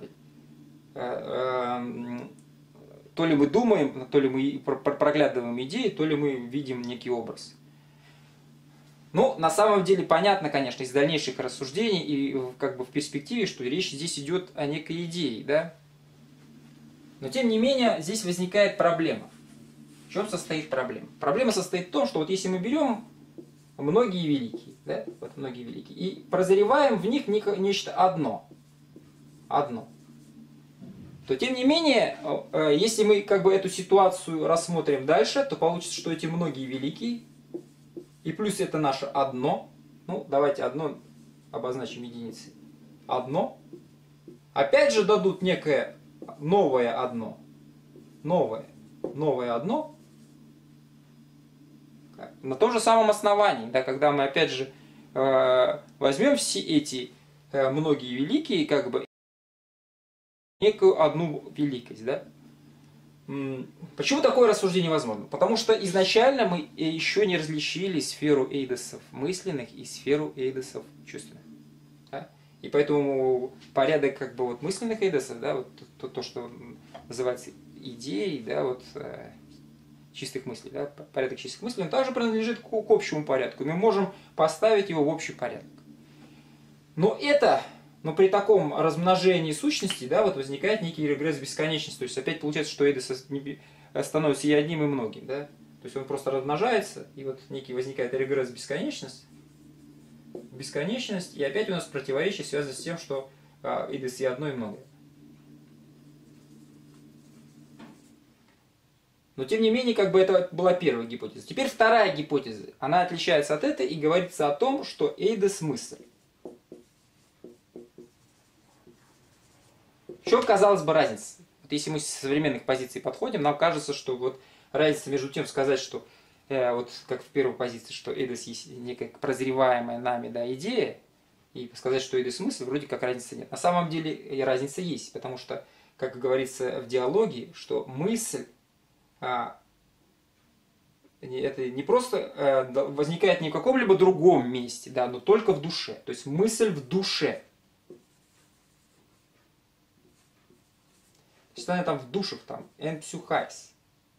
деле. То ли мы думаем, то ли мы проглядываем идеи, то ли мы видим некий образ. Ну, на самом деле понятно, конечно, из дальнейших рассуждений и как бы в перспективе, что речь здесь идет о некой идее, да? Но тем не менее, здесь возникает проблема. В чем состоит проблема? Проблема состоит в том, что вот если мы берем многие великие, да, вот многие великие, и прозреваем в них нечто одно, одно, то тем не менее, если мы как бы эту ситуацию рассмотрим дальше, то получится, что эти многие великие, и плюс это наше одно, ну давайте одно обозначим единицей, одно, опять же дадут некое новое одно, новое, новое одно, на том же самом основании, да, когда мы опять же э, возьмем все эти э, многие великие, как бы некую одну великость, да. Почему такое рассуждение возможно? Потому что изначально мы еще не различили сферу эйдосов мысленных и сферу эйдосов чувственных. Да? И поэтому порядок как бы вот мысленных эйдосов, да, вот то, то, что называется идеей, да, вот э, чистых мыслей, да, порядок чистых мыслей, он также принадлежит к, к общему порядку. Мы можем поставить его в общий порядок. Но это... Но при таком размножении сущностей, да, вот возникает некий регресс бесконечности. То есть опять получается, что эйдос становится и одним, и многим. Да? То есть он просто размножается, и вот некий возникает регресс бесконечности. Бесконечность, и опять у нас противоречие связано с тем, что эйдос и одно, и многое. Но тем не менее, как бы это была первая гипотеза. Теперь вторая гипотеза. Она отличается от этой и говорится о том, что эйдос мысль. В чем, казалось бы, разница? Вот если мы с современных позиций подходим, нам кажется, что вот разница между тем сказать, что э, вот как в первой позиции, что эйдос есть некая прозреваемая нами, да, идея, и сказать, что эйдос мысль, вроде как разницы нет. На самом деле и разница есть, потому что, как говорится в диалоге, что мысль а, это не просто а, возникает не в каком-либо другом месте, да, но только в душе. То есть мысль в душе. Что она там в душах, там, en psychais.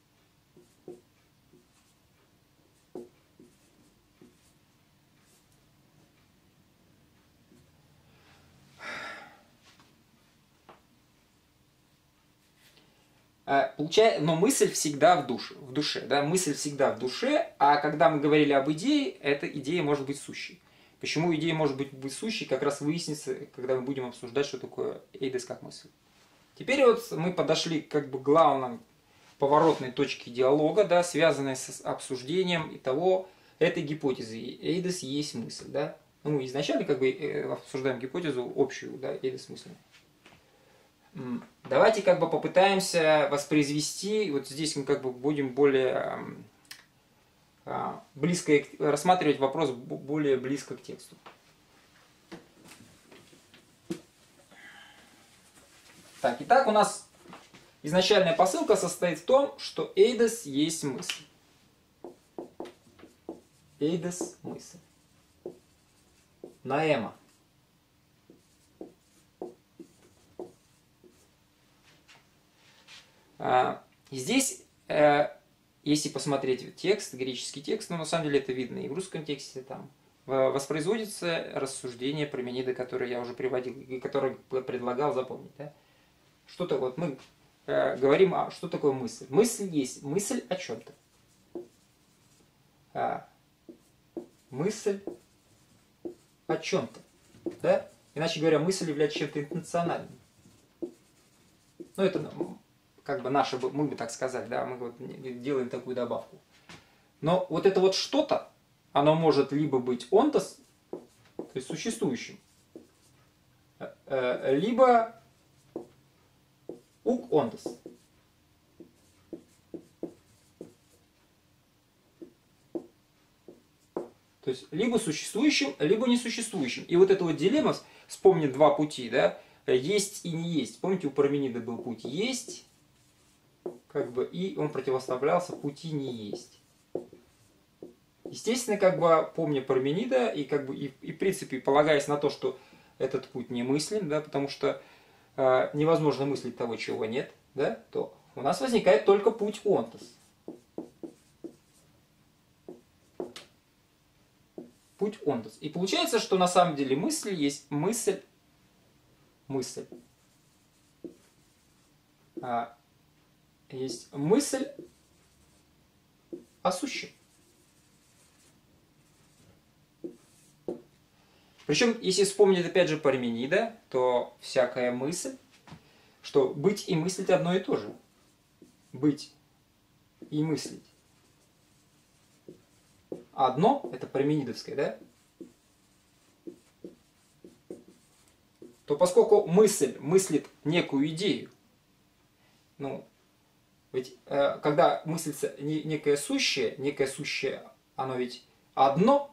Получается, но мысль всегда в душе, в душе, да, мысль всегда в душе, а когда мы говорили об идее, эта идея может быть сущей. Почему идея может быть, быть сущей, как раз выяснится, когда мы будем обсуждать, что такое эйдос как мысль. Теперь вот мы подошли как бы к главной поворотной точке диалога, да, связанной с обсуждением и того, этой гипотезы. Эйдос есть мысль. Да? Ну, мы изначально как бы обсуждаем гипотезу общую, да, эйдос мысль. Давайте как бы попытаемся воспроизвести, вот здесь мы как бы будем более близко рассматривать вопрос более близко к тексту. Так, итак, у нас изначальная посылка состоит в том, что эйдос есть мысль. Эйдос – мысль. Наэма. Здесь, если посмотреть текст, греческий текст, но на самом деле это видно и в русском тексте, там воспроизводится рассуждение Парменида, которое я уже приводил, и которое предлагал запомнить. Да? Что такое? Вот мы э, говорим, а что такое мысль? Мысль есть мысль о чем-то. А, мысль о чем-то. Да? Иначе говоря, мысль является чем-то интенциональным. Ну, это как бы наше, мы бы так сказали, да, мы вот делаем такую добавку. Но вот это вот что-то, оно может либо быть онтос, то есть существующим, либо ук онтос. То есть либо существующим, либо несуществующим. И вот эта вот дилемма, вспомни два пути, да, есть и не есть. Помните, у Парменида был путь есть, как бы, и он противоставлялся пути не есть. Естественно, как бы, помня Парменида, и, как бы, и, и в принципе, полагаясь на то, что этот путь не мыслен, да, потому что э, невозможно мыслить того, чего нет, да, то у нас возникает только путь онтос. Путь онтос. И получается, что на самом деле мысль есть мысль, мысль. А, есть мысль о сущем. Причем, если вспомнить опять же Парменида, то всякая мысль, что быть и мыслить одно и то же. Быть и мыслить. Одно, это парменидовское, да? То поскольку мысль мыслит некую идею, ну, ведь э, когда мыслится не, некое сущее, некое сущее оно ведь одно.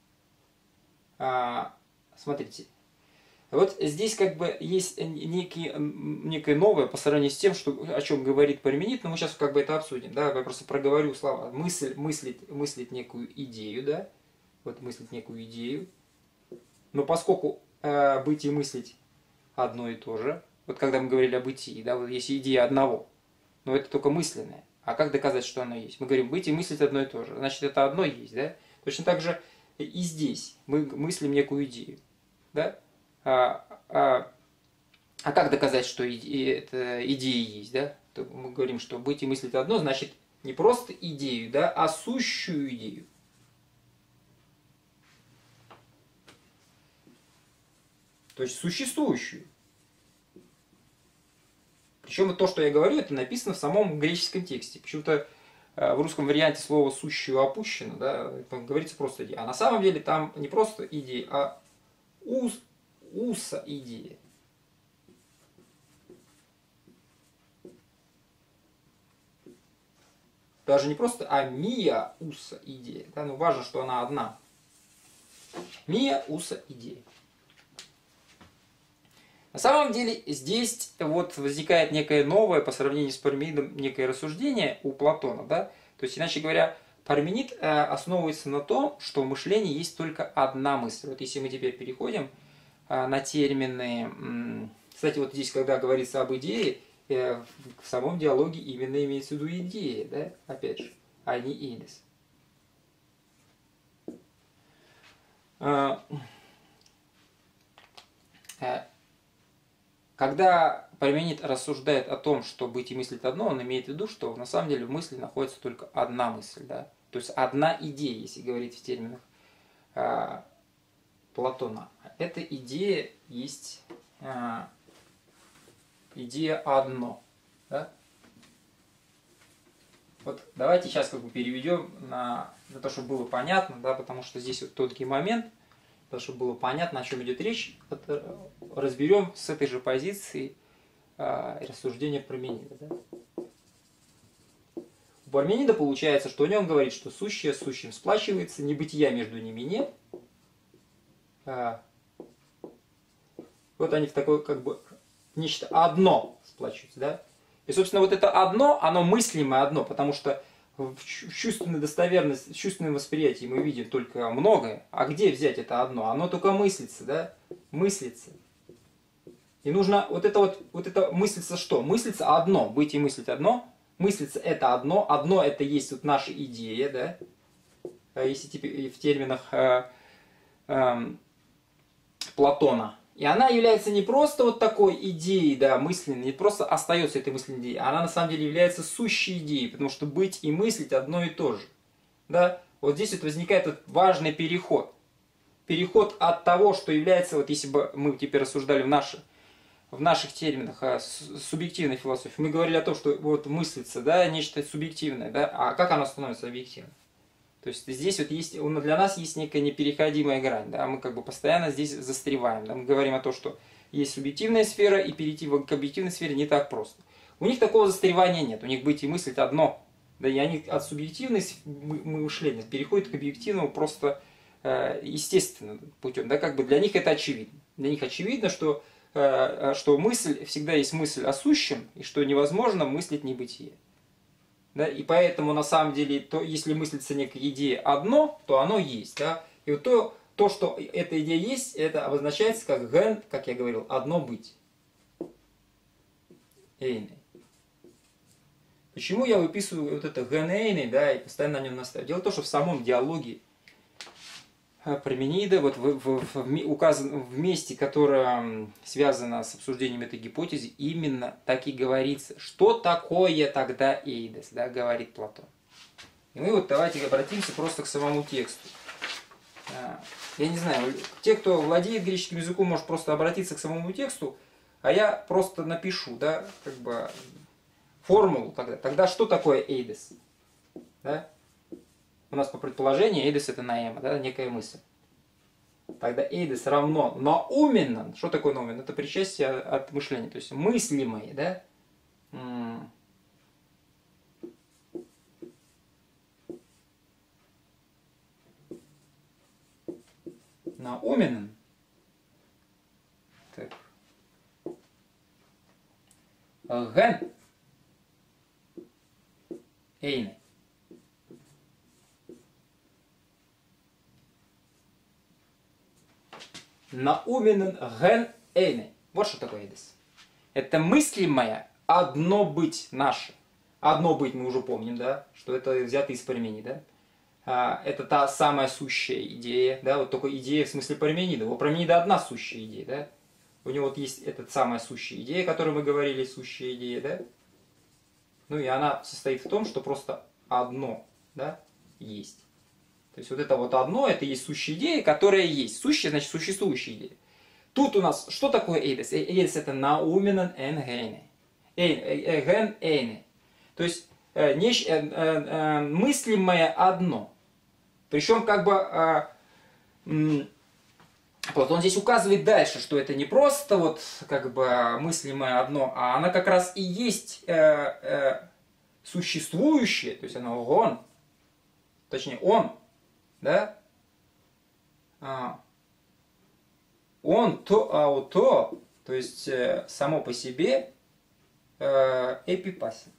А, смотрите. Вот здесь как бы есть некий, некое новое по сравнению с тем, что, о чем говорит Парменид, но мы сейчас как бы это обсудим. Да? Я просто проговорю слова. Мысль, мыслить, мыслить некую идею, да? Вот мыслить некую идею. Но поскольку э, быть и мыслить одно и то же, вот когда мы говорили о бытии, да, вот есть идея одного, но это только мысленное. А как доказать, что оно есть? Мы говорим, быть и мыслить одно и то же. Значит, это одно есть, да? Точно так же и здесь мы мыслим некую идею, да? А, а, а как доказать, что иде, это идея есть, да? То мы говорим, что быть и мыслить одно, значит, не просто идею, да, а сущую идею. То есть существующую. Причем то, что я говорю, это написано в самом греческом тексте. Почему-то в русском варианте слово «сущую» опущено, да, говорится просто идея. А на самом деле там не просто идея, а ус, уса идея. Даже не просто, а мия уса идея. Да, ну важно, что она одна. Мия уса идея. На самом деле здесь вот возникает некое новое по сравнению с Парменидом некое рассуждение у Платона, да? То есть, иначе говоря, Парменид основывается на том, что в мышлении есть только одна мысль. Вот если мы теперь переходим на термины, кстати, вот здесь, когда говорится об идее, в самом диалоге именно имеется в виду идея, да? Опять же, а не идес. Когда Парменид рассуждает о том, что быть и мыслить одно, он имеет в виду, что на самом деле в мысли находится только одна мысль, да? То есть одна идея, если говорить в терминах э, Платона. Эта идея есть э, идея одно. Да? Вот давайте сейчас как бы переведем на, на то, чтобы было понятно, да, потому что здесь вот тонкий момент. Чтобы было понятно, о чем идет речь, разберем с этой же позиции э, рассуждения Парменида. Да? У Парменида получается, что у него он говорит, что сущее с сущим сплачивается, небытия между ними нет. А, вот они в такое, как бы, нечто одно сплачиваются. Да? И, собственно, вот это одно, оно мыслимое одно, потому что в чувственной достоверности, в чувственном восприятии мы видим только многое. А где взять это одно? Оно только мыслится, да? Мыслится. И нужно вот это вот, вот это мыслится что? Мыслится одно. Быть и мыслить одно. Мыслится это одно. Одно это есть вот наша идея, да? Если теперь в терминах э, э, Платона. И она является не просто вот такой идеей, да, мысленной, не просто остается этой мысленной идеей, она на самом деле является сущей идеей, потому что быть и мыслить одно и то же. Да? Вот здесь вот возникает вот важный переход. Переход от того, что является, вот если бы мы теперь рассуждали в, наши, в наших терминах о субъективной философии, мы говорили о том, что вот мыслится, да, нечто субъективное, да, а как оно становится объективным? То есть здесь вот есть, для нас есть некая непереходимая грань, да, мы как бы постоянно здесь застреваем, да? Мы говорим о том, что есть субъективная сфера, и перейти к объективной сфере не так просто. У них такого застревания нет, у них быть и мыслить одно, да, и они от субъективной мышления переходят к объективному просто э, естественным путем, да, как бы для них это очевидно. Для них очевидно, что, э, что мысль всегда есть мысль о сущем, и что невозможно мыслить небытие. Да, и поэтому, на самом деле, то, если мыслится некая идея одно, то оно есть. Да? И вот то, то, что эта идея есть, это обозначается как ген, как я говорил, одно быть. Эйный. Почему я выписываю вот это ген эйный, да, и постоянно на нем настаиваю? Дело в том, что в самом диалоге Парменида, вот в, в, в, указан, в месте, которое связано с обсуждением этой гипотезы, именно так и говорится. Что такое тогда эйдес, да, говорит Платон. И мы вот давайте обратимся просто к самому тексту. Я не знаю, те, кто владеет греческим языком, может просто обратиться к самому тексту, а я просто напишу, да, как бы формулу тогда. Тогда что такое эйдес? Да? У нас по предположению эйдес это наэма, да, некая мысль. Тогда эйдес равно ноуменнан. Что такое ноумен? Это причастие от мышления, то есть мыслимое, да? науменен. Так. Ген эйне. Науменен ген эйне. Вот что такое эйдес. Это мыслимое одно быть наше. Одно быть мы уже помним, да, что это взято из Пармении, да. А, это та самая сущая идея, да, вот только идея в смысле Парменида. У Парменида одна сущая идея, да. У него вот есть эта самая сущая идея, о которой мы говорили, сущая идея, да. Ну и она состоит в том, что просто одно, да, есть. То есть вот это вот одно, это есть сущая идея, которая есть. Сущая, значит, существующая идея. Тут у нас, что такое эйдес? Эйдес это науменен эн гейне. Ген эйне. То есть э, не, э, э, мыслимое одно. Причем как бы э, э, Платон здесь указывает дальше, что это не просто вот как бы мыслимое одно, а она как раз и есть э, э, существующее, то есть оно он, точнее он, да? А, он то ауто, то есть э, само по себе э, эпипасен.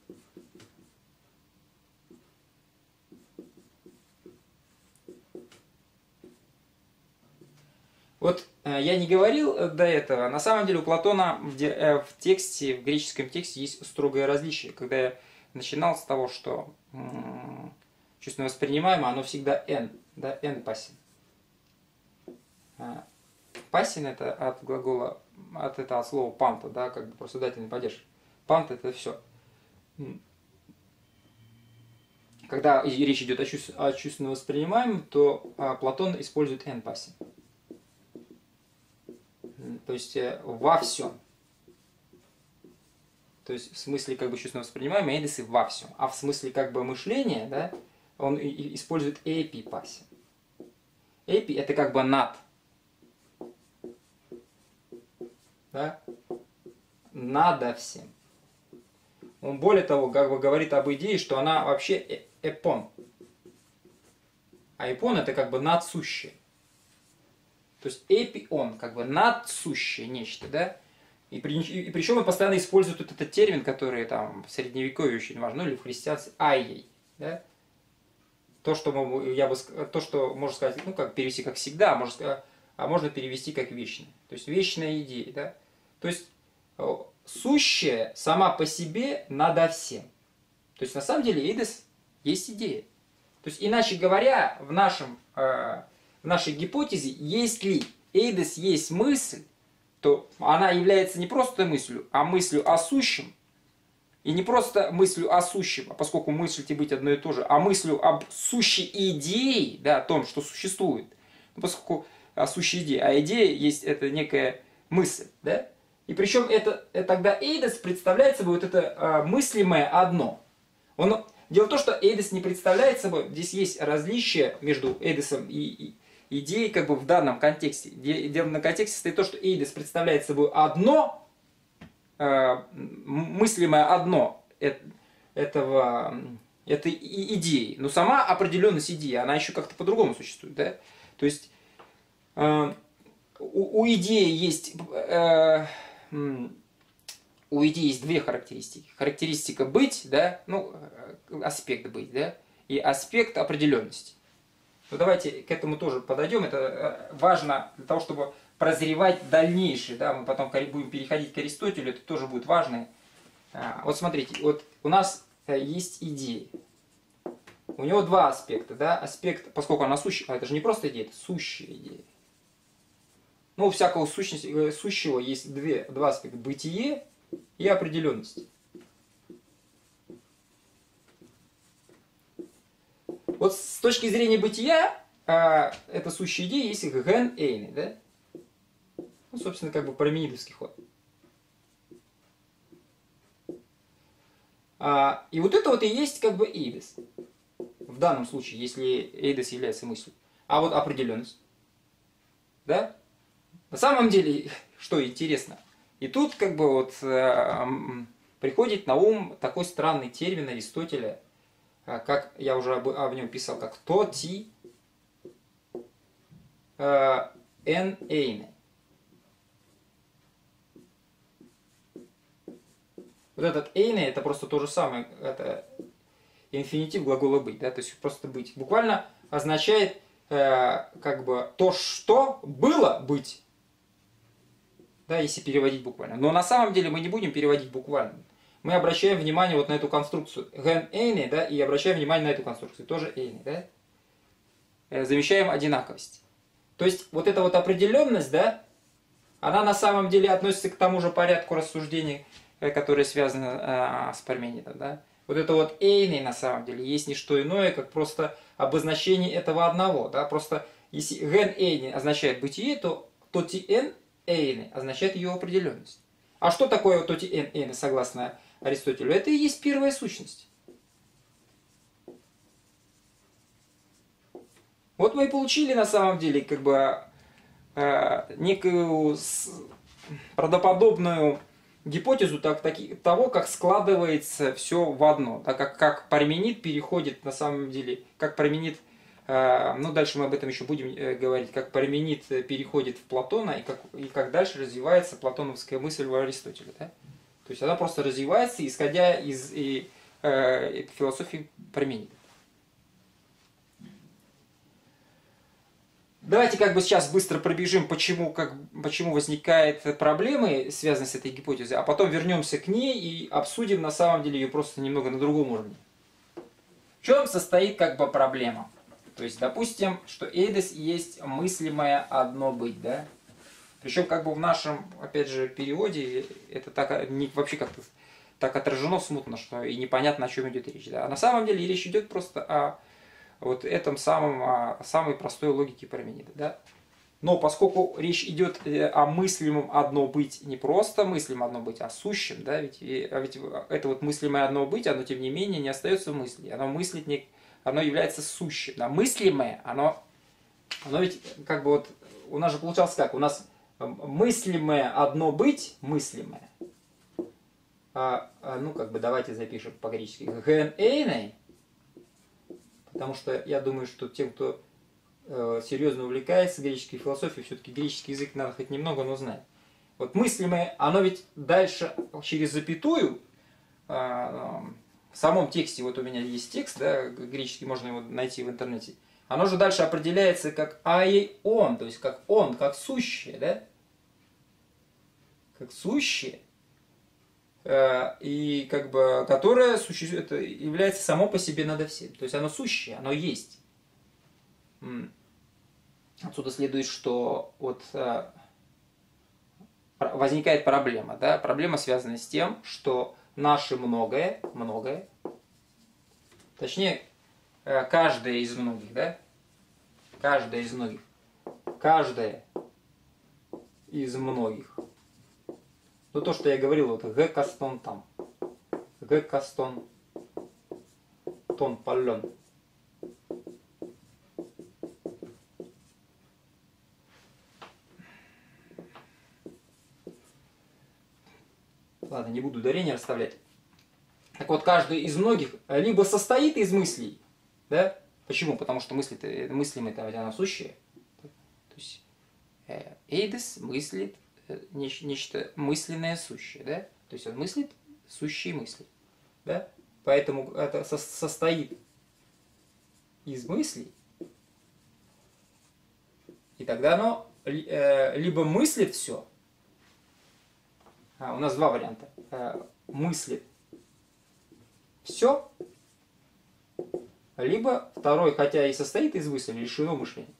Вот э, я не говорил до этого, на самом деле у Платона в, де, э, в тексте, в греческом тексте есть строгое различие. Когда я начинал с того, что э, чувственно воспринимаемое, оно всегда n, да, n пассин. Пассин это от глагола, от этого от слова панта, да, как бы просто дательный падеж. Пант это все. Когда речь идет о, чувств, о чувственно воспринимаемом, то а, Платон использует n пассин. То есть э, во всем. То есть в смысле как бы чувственно воспринимаемый эйдесы во всем. А в смысле как бы мышления, да, он и, и использует эпипассин. Эпи это как бы над. Да? Надо всем. Он более того, как бы говорит об идее, что она вообще эпон. А эпон это как бы надсущее. То есть эпион, как бы надсущее нечто, да? И, при, и причем он постоянно использует вот этот термин, который там в средневековье очень важен, ну или в христианстве, айей, да? То, что я бы, то, что можно сказать, ну как перевести как всегда, можно сказать, а можно перевести как вечное. То есть вечная идея, да? То есть сущее сама по себе надо всем. То есть на самом деле эйдес есть идея. То есть иначе говоря, в нашем э, в нашей гипотезе, если эйдес есть мысль, то она является не просто мыслью, а мыслью о сущем. И не просто мыслью о сущем, а поскольку мысль и быть одно и то же, а мыслью об сущей идее, да, о том, что существует. Ну, поскольку о сущей идее, а идея есть это некая мысль, да? И причем это, это тогда эйдес представляет собой вот это а, мыслимое одно. Он, дело в том, что эйдес не представляет собой, здесь есть различие между эйдесом и, и идеей как бы в данном контексте. В данном контексте стоит то, что эйдес представляет собой одно, э, мыслимое одно этого, этой идеи. Но сама определенность идеи, она еще как-то по-другому существует. Да? То есть э, у, у идеи есть... Э, у идеи есть две характеристики. Характеристика быть, да, ну, аспект быть, да, и аспект определенности. Ну, давайте к этому тоже подойдем. Это важно для того, чтобы прозревать дальнейшее. Да, мы потом будем переходить к Аристотелю, это тоже будет важно. Вот смотрите, вот у нас есть идея. У него два аспекта, да, аспект, поскольку она сущая, а это же не просто идея, это сущая идея. Ну, у всякого сущности, сущего есть две, два аспекта: бытие и определенность. Вот с точки зрения бытия, а, это сущая идея есть ген эйне, да? Ну, собственно, как бы парменидовский ход. А, и вот это вот и есть как бы эйдес. В данном случае, если эйдес является мыслью. А вот определенность. Да? На самом деле, что интересно, и тут как бы вот э, приходит на ум такой странный термин Аристотеля, э, как я уже об, об нем писал, как то, ти. Э, эн эйны. Вот этот эйны это просто то же самое, это инфинитив глагола быть, да, то есть просто быть. Буквально означает э, как бы то, что было быть, да, если переводить буквально. Но на самом деле мы не будем переводить буквально. Мы обращаем внимание вот на эту конструкцию ген эйны, да, и обращаем внимание на эту конструкцию, тоже эйны, да. Э, замещаем одинаковость. То есть вот эта вот определенность, да, она на самом деле относится к тому же порядку рассуждений, которые связаны э, с Парменидом, да. Вот это вот эйны на самом деле есть не что иное, как просто обозначение этого одного, да. Просто если ген эйны означает бытие, то тоти эн эйны означает ее определенность. А что такое тоти эн эйны согласно Аристотелю? Это и есть первая сущность. Вот мы и получили на самом деле как бы э, некую правдоподобную гипотезу так, таки, того, как складывается все в одно. Так как, как Парменид переходит на самом деле, как Парменид, э, ну дальше мы об этом еще будем э, говорить, как Парменид переходит в Платона и как, и как дальше развивается платоновская мысль в Аристотеле. Да? То есть она просто развивается, исходя из и, э, философии Парменида. Давайте как бы сейчас быстро пробежим, почему, как, почему возникают проблемы, связанные с этой гипотезой, а потом вернемся к ней и обсудим на самом деле ее просто немного на другом уровне. В чем состоит как бы проблема? То есть, допустим, что эйдес есть мыслимое одно быть, да? Причем как бы в нашем, опять же, переводе это так не, вообще как-то так отражено смутно, что и непонятно, о чем идет речь. Да? А на самом деле речь идет просто о вот этом самом, о самой простой логике Парменида. Да? Но поскольку речь идет о мыслимом одно быть, не просто мыслимом одно быть, а сущем, да? ведь, а ведь это вот мыслимое одно быть, оно тем не менее не остается в мысли. Оно мыслит, не, оно является сущим. Да? Мыслимое, оно, оно ведь как бы вот, у нас же получалось как? У нас мыслимое одно быть, мыслимое. А, а, ну, как бы давайте запишем по-гречески. Ген эйней. Потому что я думаю, что тем, кто э, серьезно увлекается греческой философией, все-таки греческий язык надо хоть немного, но знать. Вот мыслимое, оно ведь дальше через запятую, э, э, в самом тексте, вот у меня есть текст, да, греческий, можно его найти в интернете, оно же дальше определяется как аион, то есть как он, как сущее, да? Как сущее. И как бы, которое существует, это является само по себе надо всем. То есть оно сущее, оно есть. Отсюда следует, что вот возникает проблема. Да? Проблема связана с тем, что наше многое, многое, точнее, каждое из многих, да? Каждое из многих, каждое из многих. Ну, то, что я говорил, вот г кастон там. Г кастон тон паллен. Ладно, не буду ударения расставлять. Так вот, каждый из многих либо состоит из мыслей, да? Почему? Потому что мысли, мыслим это оно сущее. То есть эйдес мыслит нечто мысленное сущее, да? То есть он мыслит сущие мысли, да? Поэтому это со состоит из мыслей, и тогда оно э, либо мыслит все, а, у нас два варианта, э, мыслит все, либо второй, хотя и состоит из мыслей, лишено мышления.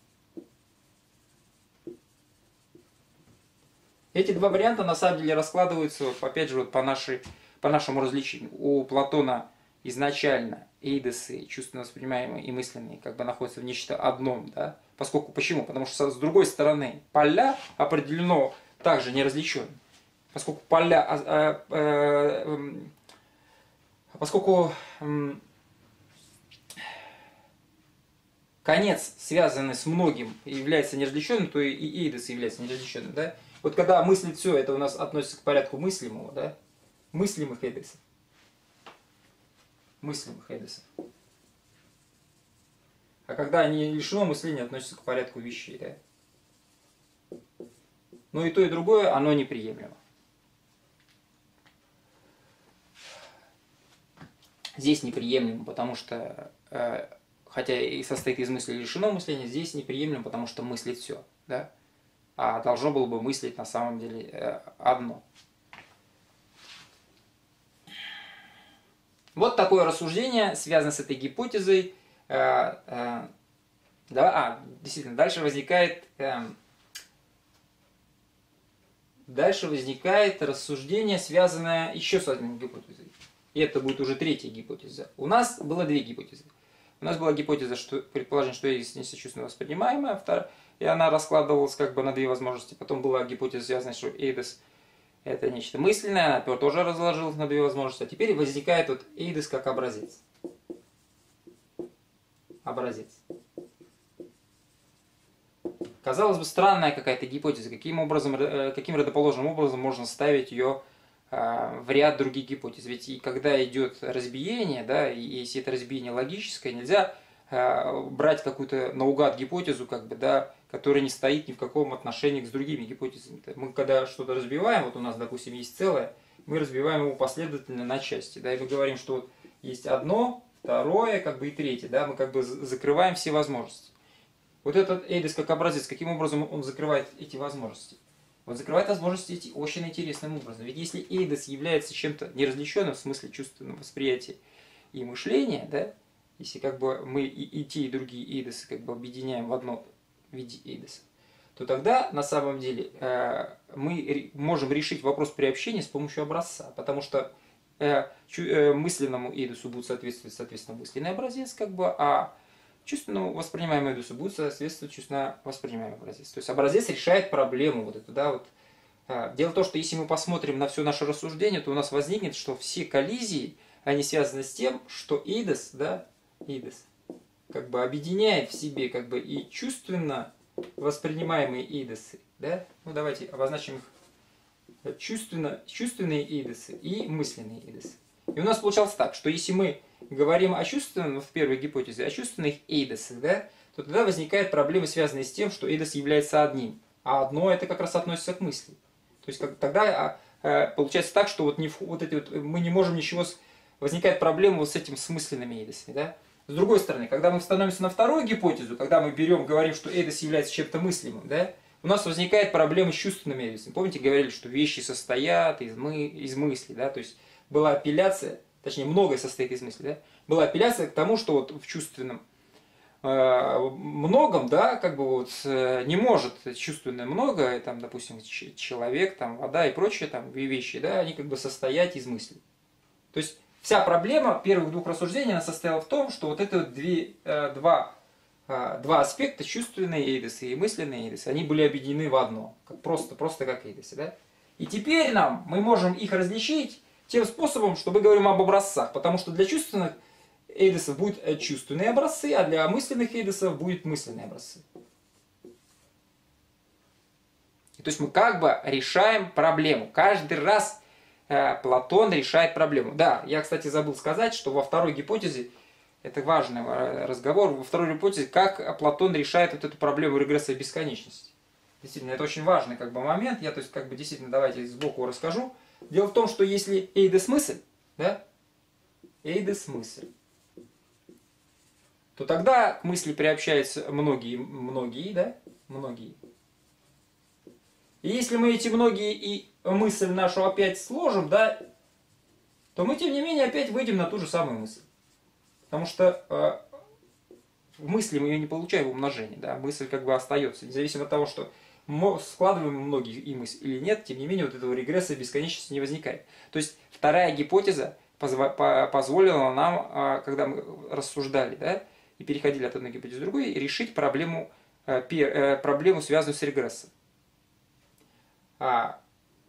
Эти два варианта на самом деле раскладываются, опять же, вот по, нашей, по нашему различию. У Платона изначально эйдосы, чувственно воспринимаемые и мысленные, как бы находятся в нечто одном. Да? Поскольку, почему? Потому что с другой стороны поля определено также неразличенным. Поскольку поля... А, а, а, поскольку а, конец, связанный с многим, является неразличенным, то и эйдос является неразличенным. Да? Вот когда мыслит все, это у нас относится к порядку мыслимого, да? Мыслимых эйдосов. Мыслимых эйдосов. А когда они лишено мышления, относятся к порядку вещей, да? но и то, и другое, оно неприемлемо. Здесь неприемлемо, потому что, э, хотя и состоит из мысли лишено мышления, здесь неприемлемо, потому что мыслит все, да? А должно было бы мыслить на самом деле э, одно. Вот такое рассуждение связано с этой гипотезой. Э, э, да, а, действительно, дальше возникает, э, дальше возникает рассуждение, связанное еще с одной гипотезой. И это будет уже третья гипотеза. У нас было две гипотезы. У нас была гипотеза, что предположение, что эйдос несочувственно воспринимаемая, вторая, и она раскладывалась как бы на две возможности. Потом была гипотеза, связанная, что эйдос это нечто мысленное, она тоже разложилась на две возможности. А теперь возникает вот эйдос как образец. Образец. Казалось бы, странная какая-то гипотеза. Каким образом, каким родоположным образом можно ставить ее в ряд других гипотез. Ведь и когда идет разбиение, да, и если это разбиение логическое, нельзя э, брать какую-то наугад гипотезу, как бы, да, которая не стоит ни в каком отношении с другими гипотезами. Мы когда что-то разбиваем, вот у нас, допустим, есть целое, мы разбиваем его последовательно на части, да, и мы говорим, что вот есть одно, второе, как бы и третье, да, мы как бы закрываем все возможности. Вот этот эйдос как образец, каким образом он закрывает эти возможности? Он закрывает возможности эти очень интересным образом. Ведь если эйдос является чем-то неразличенным в смысле чувственного восприятия и мышления, да, если как бы мы и, и те, и другие эйдосы как бы объединяем в одном виде эйдоса, то тогда на самом деле э, мы можем решить вопрос приобщения с помощью образца, потому что э, чу, э, мысленному эйдосу будет соответствовать, соответственно, мысленный образец, как бы, а чувственно воспринимаемому эйдосу будет соответствовать чувственно воспринимаемый образец. То есть образец решает проблему вот эту, да, вот. Дело в том, что если мы посмотрим на все наше рассуждение, то у нас возникнет, что все коллизии, они связаны с тем, что эйдос, да, эйдос, как бы объединяет в себе как бы и чувственно воспринимаемые эйдосы, да, ну давайте обозначим их, чувственно, чувственные эйдосы и мысленные эйдосы. И у нас получалось так, что если мы говорим о чувственном, в первой гипотезе, о чувственных эйдосах, да, то тогда возникает проблемы, связанные с тем, что эйдос является одним, а одно это как раз относится к мысли. То есть как, тогда а, получается так, что вот, не, вот эти вот, мы не можем ничего, с, возникает проблема вот с этим смысленными эйдосами. Да? С другой стороны, когда мы становимся на вторую гипотезу, когда мы берем, говорим, что эйдос является чем-то мыслимым, да, у нас возникает проблема с чувственными эйдосами. Помните, говорили, что вещи состоят из, мы, из мысли, да, то есть была апелляция, точнее, многое состоит из мысли, да? Была апелляция к тому, что вот в чувственном э, многом, да, как бы вот э, не может чувственное многое, там, допустим, человек, там, вода и прочие там вещи, да, они как бы состоять из мысли. То есть вся проблема первых двух рассуждений, она состояла в том, что вот это вот две, э, два, э, два аспекта, чувственные эйдосы и мысленные эйдосы, они были объединены в одно, как просто, просто как эйдосы, да? И теперь нам, мы можем их различить тем способом, что мы говорим об образцах, потому что для чувственных эйдосов будут чувственные образцы, а для мысленных эйдосов будут мысленные образцы. То есть мы как бы решаем проблему. Каждый раз э, Платон решает проблему. Да, я, кстати, забыл сказать, что во второй гипотезе, это важный разговор, во второй гипотезе, как Платон решает вот эту проблему регресса бесконечности. Действительно, это очень важный как бы момент. Я, то есть, как бы действительно, давайте сбоку расскажу. Дело в том, что если эйдос мысль, да, эйдос мысль, то тогда к мысли приобщаются многие, многие, да, многие. И если мы эти многие и мысль нашу опять сложим, да, то мы, тем не менее, опять выйдем на ту же самую мысль. Потому что э, в мысли мы ее не получаем в умножении, да, мысль как бы остается, независимо от того, что складываем многие и мысли или нет, тем не менее вот этого регресса бесконечности не возникает. То есть вторая гипотеза позволила нам, когда мы рассуждали, да, и переходили от одной гипотезы к другой, решить проблему, проблему, связанную с регрессом. А,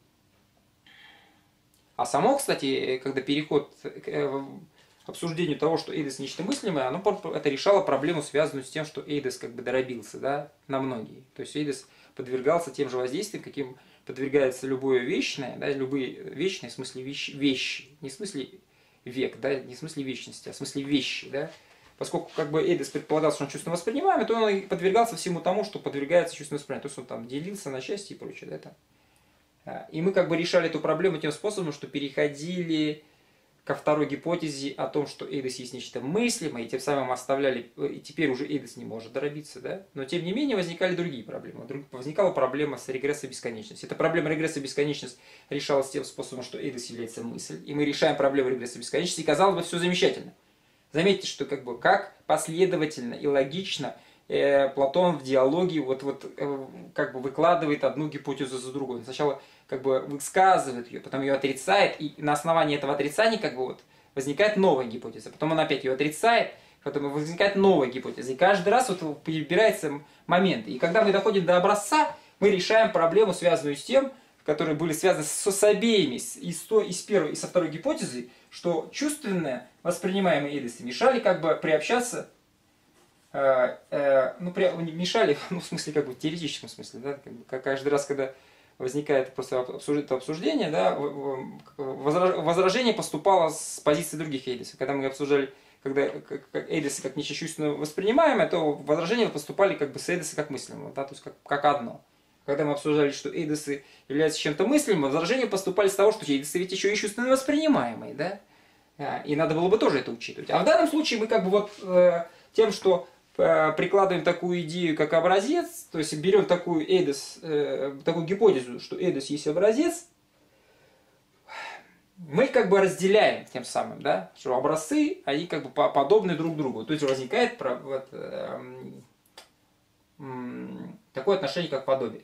а само, кстати, когда переход к обсуждению того, что эйдос нечто мыслимое, оно это решало проблему, связанную с тем, что эйдос как бы дробился, да, на многие. То есть эйдос подвергался тем же воздействиям, каким подвергается любое вечное, да, любые вечные, в смысле вещи, вещи, не в смысле век, да, не в смысле вечности, а в смысле вещи, да, поскольку как бы Эйдес предполагал, что он чувственно воспринимаемый, то он и подвергался всему тому, что подвергается чувственно воспринимаемому. То есть он там делился на части и прочее. Да, там. И мы как бы решали эту проблему тем способом, что переходили ко второй гипотезе о том, что Эйдес есть нечто мыслимое, и тем самым оставляли, и теперь уже Эйдес не может дробиться, да? Но тем не менее возникали другие проблемы. Возникала проблема с регрессом бесконечности. Эта проблема регресса бесконечности решалась тем способом, что Эйдес является мысль, и мы решаем проблему регресса бесконечности, и казалось бы, все замечательно. Заметьте, что как бы как последовательно и логично э, Платон в диалоге вот, вот, э, как бы выкладывает одну гипотезу за другой. Сначала как бы высказывает ее, потом ее отрицает, и на основании этого отрицания как бы вот возникает новая гипотеза. Потом он опять ее отрицает, потом возникает новая гипотеза. И каждый раз вот перебирается момент. И когда мы доходим до образца, мы решаем проблему, связанную с тем, которые были связаны с, с обеими, и с, той, и с первой, и со второй гипотезой, что чувственное, воспринимаемые Эйдесы, мешали как бы приобщаться, э, э, ну, при, мешали, ну, в смысле, как бы, в теоретическом смысле, да, как бы, каждый раз, когда возникает просто это обсуждение, да, возражение поступало с позиции других Эйдесов. Когда мы обсуждали, когда Эйдесы как нечто чувственно воспринимаемое, то возражения поступали как бы с Эйдеса как мыслимого, да, то есть как, как одно. Когда мы обсуждали, что Эйдесы являются чем-то мыслимым, возражения поступали с того, что Эйдесы ведь еще и чувственно воспринимаемые, да, и надо было бы тоже это учитывать. А в данном случае мы как бы вот э, тем, что прикладываем такую идею, как образец, то есть берем такую Эйдес, э, такую гипотезу, что Эйдес есть образец, мы как бы разделяем тем самым, да, что образцы, они как бы подобны друг другу. То есть возникает вот, э, э, такое отношение, как подобие.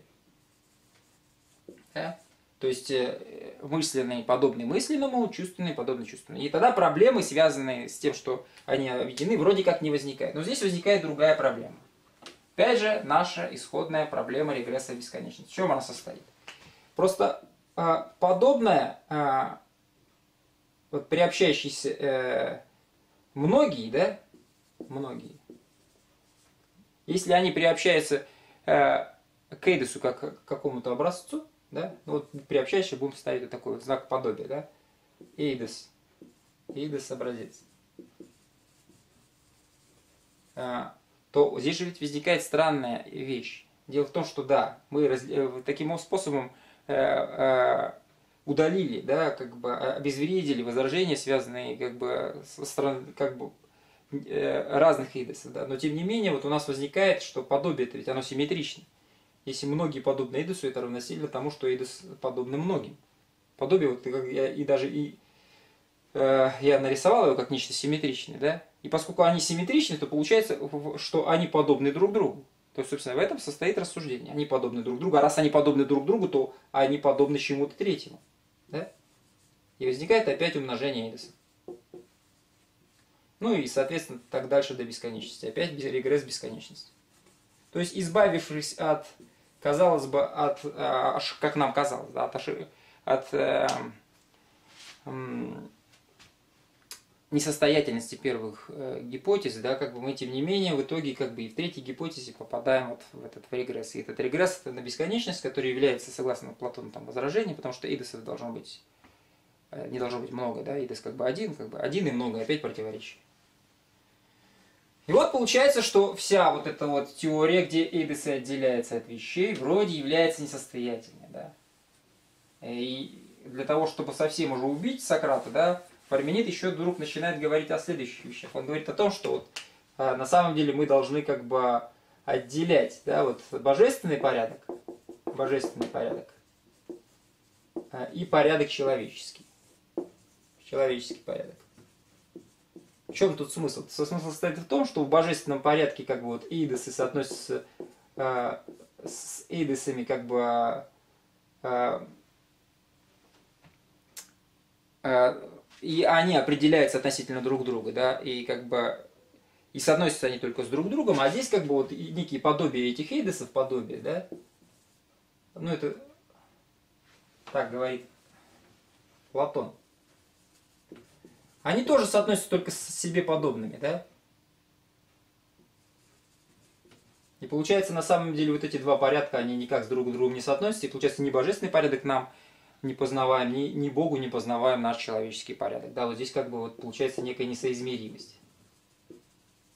Да? То есть э, мысленный подобный мысленному, чувственный подобный чувственному. И тогда проблемы, связанные с тем, что они объединены, вроде как не возникают. Но здесь возникает другая проблема. Опять же, наша исходная проблема регресса бесконечности. В чем она состоит? Просто э, подобное, э, вот приобщающиеся э, многие, да, многие, если они приобщаются э, к Эйдесу как к какому-то образцу, да? Ну, вот приобщающий будем ставить вот такой вот знак подобия, да? Эйдес. Эйдес образец. А, то здесь же ведь возникает странная вещь. Дело в том, что да, мы раз, таким способом э, э, удалили, да, как бы обезвредили возражения, связанные как бы со стороны как бы, э, разных эйдесов, да? Но тем не менее вот у нас возникает, что подобие-то ведь оно симметрично. Если многие подобны Эйдесу, это равносильно тому, что Эйдес подобны многим. Подобие, вот я, и даже и, э, я нарисовал его как нечто симметричное, да? И поскольку они симметричны, то получается, что они подобны друг другу. То есть, собственно, в этом состоит рассуждение. Они подобны друг другу, а раз они подобны друг другу, то они подобны чему-то третьему. Да? И возникает опять умножение Эйдеса. Ну и, соответственно, так дальше до бесконечности. Опять регресс бесконечности. То есть, избавившись от, казалось бы, от, как нам казалось, да, от, от э, э, несостоятельности первых э, гипотез, да, как бы мы, тем не менее, в итоге, как бы и в третьей гипотезе попадаем вот в этот в регресс. И этот регресс это на бесконечность, который является, согласно Платону, там, возражением, потому что эйдесов должно быть, э, не должно быть много, да, эйдес как бы один, как бы один и много, опять противоречие. И вот получается, что вся вот эта вот теория, где эйдесы отделяются от вещей, вроде является несостоятельной. Да? И для того, чтобы совсем уже убить Сократа, да, Парменид еще вдруг начинает говорить о следующих вещах. Он говорит о том, что вот, а, на самом деле мы должны как бы отделять, да, вот, божественный порядок, божественный порядок а, и порядок человеческий. Человеческий порядок. В чем тут смысл? Смысл состоит в том, что в божественном порядке как бы вот эйдесы соотносятся э, с эйдесами как бы э, э, и они определяются относительно друг друга, да, и как бы и соотносятся они только с друг другом, а здесь как бы вот некие подобия этих эйдесов, подобие, да, ну это так говорит Платон. Они тоже соотносятся только с себе подобными, да? И получается, на самом деле, вот эти два порядка, они никак с друг с другом не соотносятся. И получается, ни божественный порядок нам не познаваем, ни, ни Богу не познаваем наш человеческий порядок. Да, вот здесь как бы вот получается некая несоизмеримость.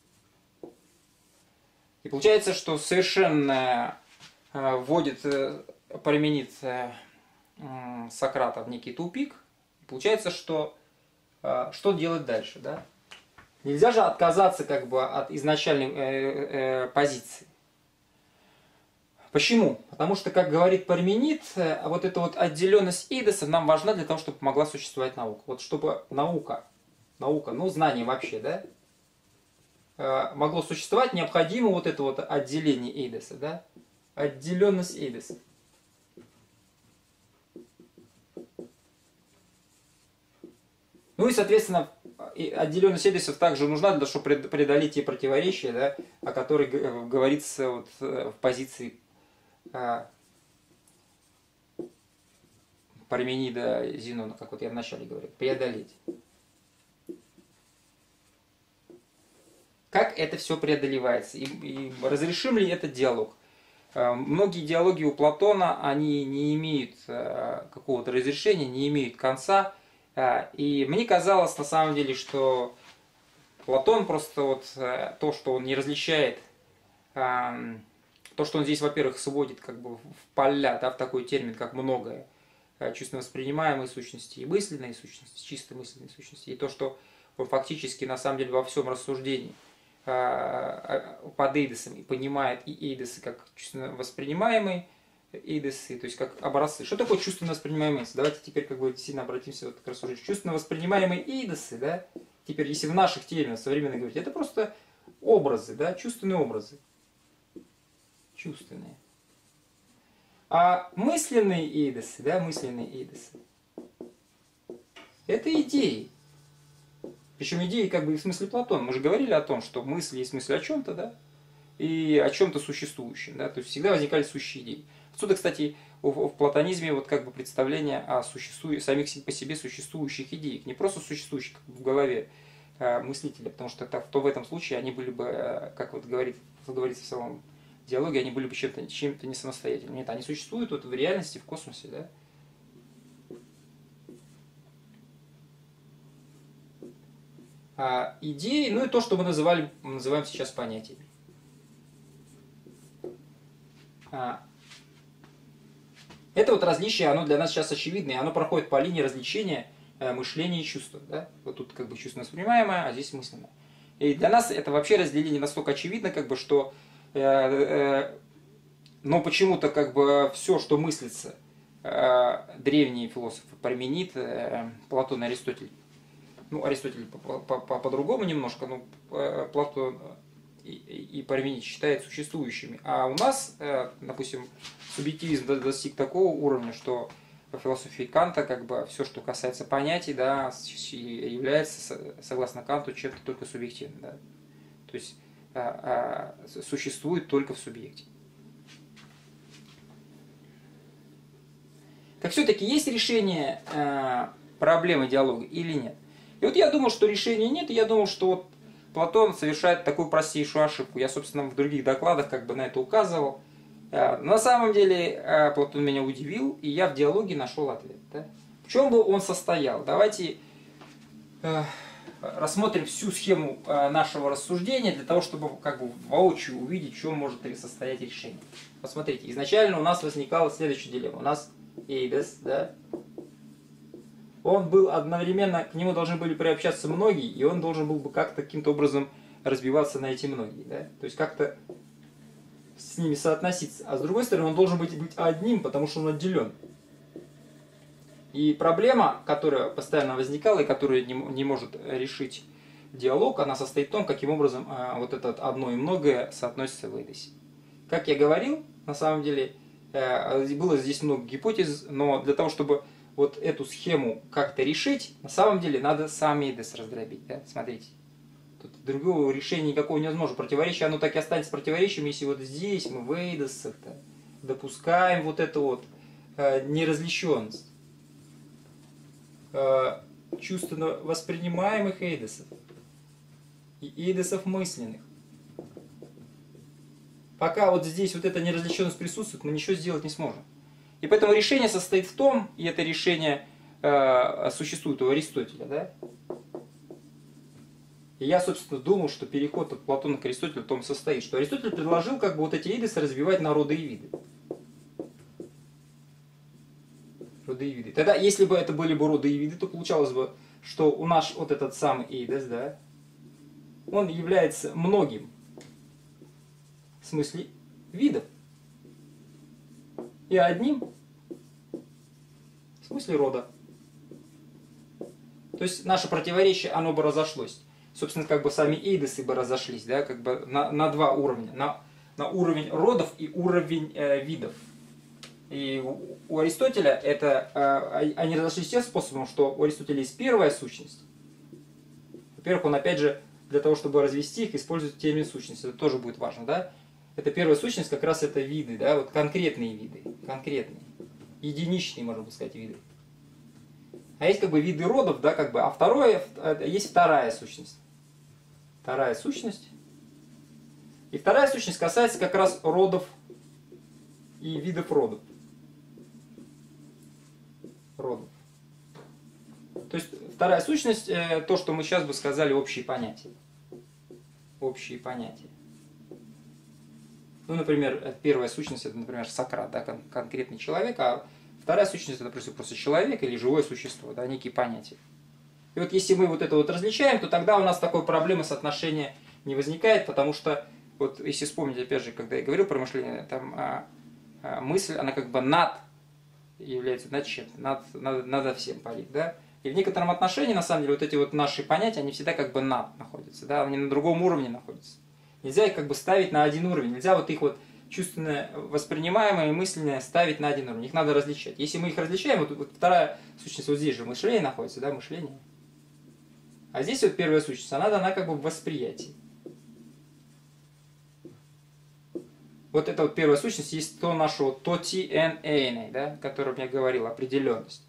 И получается, что совершенно вводит Парменид Сократа в некий тупик. Получается, что что делать дальше, да? Нельзя же отказаться как бы от изначальной э, э, позиции. Почему? Потому что, как говорит Парменид, вот эта вот отделенность эйдоса нам важна для того, чтобы могла существовать наука. Вот чтобы наука, наука, ну знание вообще, да, э, могло существовать, необходимо вот это вот отделение эйдоса, да, отделенность эйдоса. Ну и, соответственно, отделенность эйдосов также нужна для того, чтобы преодолеть те противоречия, да, о которых говорится вот в позиции а, Парменида Зенона, как вот я вначале говорил, преодолеть. Как это все преодолевается? И, и разрешим ли этот диалог? А, многие диалоги у Платона, они не имеют а, какого-то разрешения, не имеют конца. И мне казалось на самом деле, что Платон просто вот то, что он не различает, то, что он здесь, во-первых, сводит как бы в поля, да, в такой термин, как многое, чувственно воспринимаемые сущности и мысленные сущности, чисто мысленные сущности, и то, что он фактически на самом деле во всем рассуждении под эйдосом и понимает и эйдосы как чувственно воспринимаемые эйдосы, то есть как образцы. Что такое чувственно воспринимаемые эйдосы? Давайте теперь как бы сильно обратимся вот к рассуждению. Чувственно воспринимаемые эйдосы, да, теперь если в наших терминах современно говорить, это просто образы, да, чувственные образы. Чувственные. А мысленные эйдосы, да, мысленные эйдосы, это идеи. Причем идеи как бы в смысле Платона. Мы же говорили о том, что мысли есть мысль о чем-то, да, и о чем-то существующем, да, то есть всегда возникали сущие идеи. Отсюда, кстати, в платонизме вот как бы представление о существующих, самих по себе существующих идеях, не просто существующих как бы в голове а, мыслителя, потому что так, то в этом случае они были бы, как вот говорит, говорится в самом диалоге, они были бы чем-то чем не самостоятельными. Нет, они существуют вот в реальности, в космосе, да. А, идеи, ну и то, что мы называли, мы называем сейчас понятиями. А, Это вот различие, оно для нас сейчас очевидное, оно проходит по линии развлечения э, мышления и чувства. Да? Вот тут как бы чувственно воспринимаемое, а здесь мысленное. И для нас это вообще разделение настолько очевидно, как бы, что э, э, но почему-то как бы все, что мыслится, э, древние философы, Парменид, э, Платон и Аристотель, ну Аристотель по-другому немножко, но э, Платон и Парменид считает существующими. А у нас, допустим, субъективизм достиг такого уровня, что в философии Канта как бы все, что касается понятий, да, является, согласно Канту, чем-то только субъективным. Да. То есть а, а, существует только в субъекте. Так все-таки есть решение а, проблемы диалога или нет? И вот я думал, что решения нет, и я думал, что вот Платон совершает такую простейшую ошибку. Я, собственно, в других докладах как бы на это указывал. На самом деле Платон меня удивил, и я в диалоге нашел ответ. Да? В чем бы он состоял? Давайте э, рассмотрим всю схему э, нашего рассуждения для того, чтобы как бы воочию увидеть, в чем может состоять решение. Посмотрите, изначально у нас возникала следующая дилемма. У нас эйдос, да? Он был одновременно, к нему должны были приобщаться многие, и он должен был бы как-то каким-то образом разбиваться на эти многие. Да? То есть как-то с ними соотноситься. А с другой стороны, он должен быть, быть одним, потому что он отделен. И проблема, которая постоянно возникала, и которую не, не может решить диалог, она состоит в том, каким образом а, вот это одно и многое соотносится в эйдосе. Как я говорил, на самом деле, э, было здесь много гипотез, но для того, чтобы вот эту схему как-то решить, на самом деле надо сам эйдос раздробить. Да? Смотрите. Тут другого решения никакого невозможно. Противоречие, оно так и останется противоречием, если вот здесь мы в эйдосах допускаем вот эту вот э, неразличенность э, чувственно воспринимаемых эйдосов и эйдосов мысленных. Пока вот здесь вот эта неразличенность присутствует, мы ничего сделать не сможем. И поэтому решение состоит в том, и это решение э, существует у Аристотеля, да? И я, собственно, думал, что переход от Платона к Аристотелю в том состоит, что Аристотель предложил как бы вот эти эйдосы разбивать на роды и виды. Роды и виды. Тогда, если бы это были бы роды и виды, то получалось бы, что у нас вот этот самый эйдос, да, он является многим, в смысле, видов. И одним, в смысле, рода. То есть наше противоречие, оно бы разошлось. Собственно, как бы сами эйдосы бы разошлись, да, как бы на, на два уровня. На, на уровень родов и уровень э, видов. И у, у Аристотеля это, э, они разошлись тем способом, что у Аристотеля есть первая сущность. Во-первых, он опять же, для того, чтобы развести их, использует термин сущность. Это тоже будет важно, да? Это первая сущность, как раз это виды, да, вот конкретные виды, конкретные, единичные, можно сказать, виды. А есть как бы виды родов, да, как бы, а второе, есть вторая сущность. Вторая сущность. И вторая сущность касается как раз родов и видов родов. Родов. То есть вторая сущность, то, что мы сейчас бы сказали, общие понятия. Общие понятия. Ну, например, первая сущность, это, например, Сократ, да, кон конкретный человек, а вторая сущность, это просто человек или живое существо, да, некие понятия. И вот если мы вот это вот различаем, то тогда у нас такой проблемы соотношения не возникает, потому что, вот если вспомнить, опять же, когда я говорил про мышление, там а, а, мысль, она как бы над, является над чем? Над, над, надо всем парить, да? И в некотором отношении, на самом деле, вот эти вот наши понятия, они всегда как бы над находятся, да, они на другом уровне находятся. Нельзя их как бы ставить на один уровень, нельзя вот их вот чувственно воспринимаемое и мысленное ставить на один уровень, их надо различать. Если мы их различаем, вот, вот вторая сущность, вот здесь же мышление находится, да, мышление. А здесь вот первая сущность, она дана как бы в восприятии. Вот эта вот первая сущность есть то наше вот то ти эн эй, да, о котором я говорил, определенность.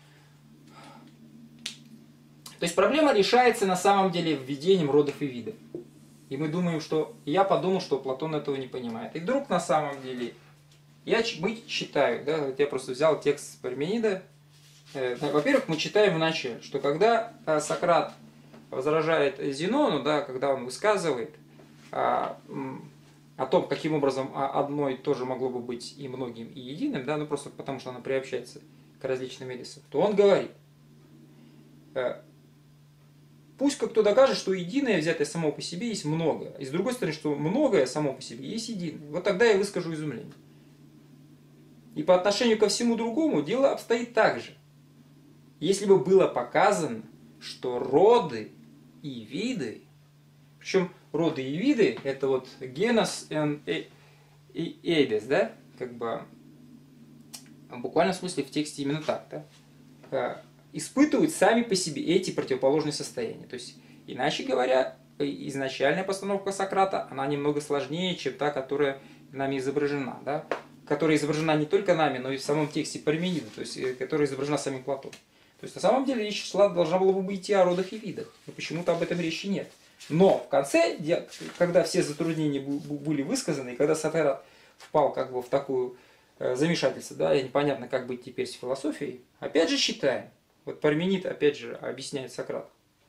То есть проблема решается на самом деле введением родов и видов. И мы думаем, что... Я подумал, что Платон этого не понимает. И вдруг на самом деле... Я, мы читаю, да, вот я просто взял текст Парменида. Э, Во-первых, мы читаем вначале, что когда э, Сократ возражает Зенону, да, когда он высказывает а, о том, каким образом одно и то же могло бы быть и многим, и единым, да, ну просто потому, что оно приобщается к различным эйдосам, то он говорит... Э, Пусть как-то докажет, что единое, взятое само по себе, есть многое. И с другой стороны, что многое само по себе есть единое. Вот тогда я выскажу изумление. И по отношению ко всему другому дело обстоит так же. Если бы было показано, что роды и виды, причем роды и виды, это вот генос и эйдес, да, как бы в буквальном смысле в тексте именно так, да, испытывают сами по себе эти противоположные состояния. То есть, иначе говоря, изначальная постановка Сократа, она немного сложнее, чем та, которая нами изображена. Да? Которая изображена не только нами, но и в самом тексте Парменида, то есть, которая изображена самим Платоном. То есть, на самом деле, речь шла, должна была бы идти о родах и видах. Но почему-то об этом речи нет. Но в конце, когда все затруднения были высказаны, и когда Сократ впал как бы в такую замешательство, да, и непонятно, как быть теперь с философией, опять же считаем. Вот Парменид, опять же, объясняет Сократ.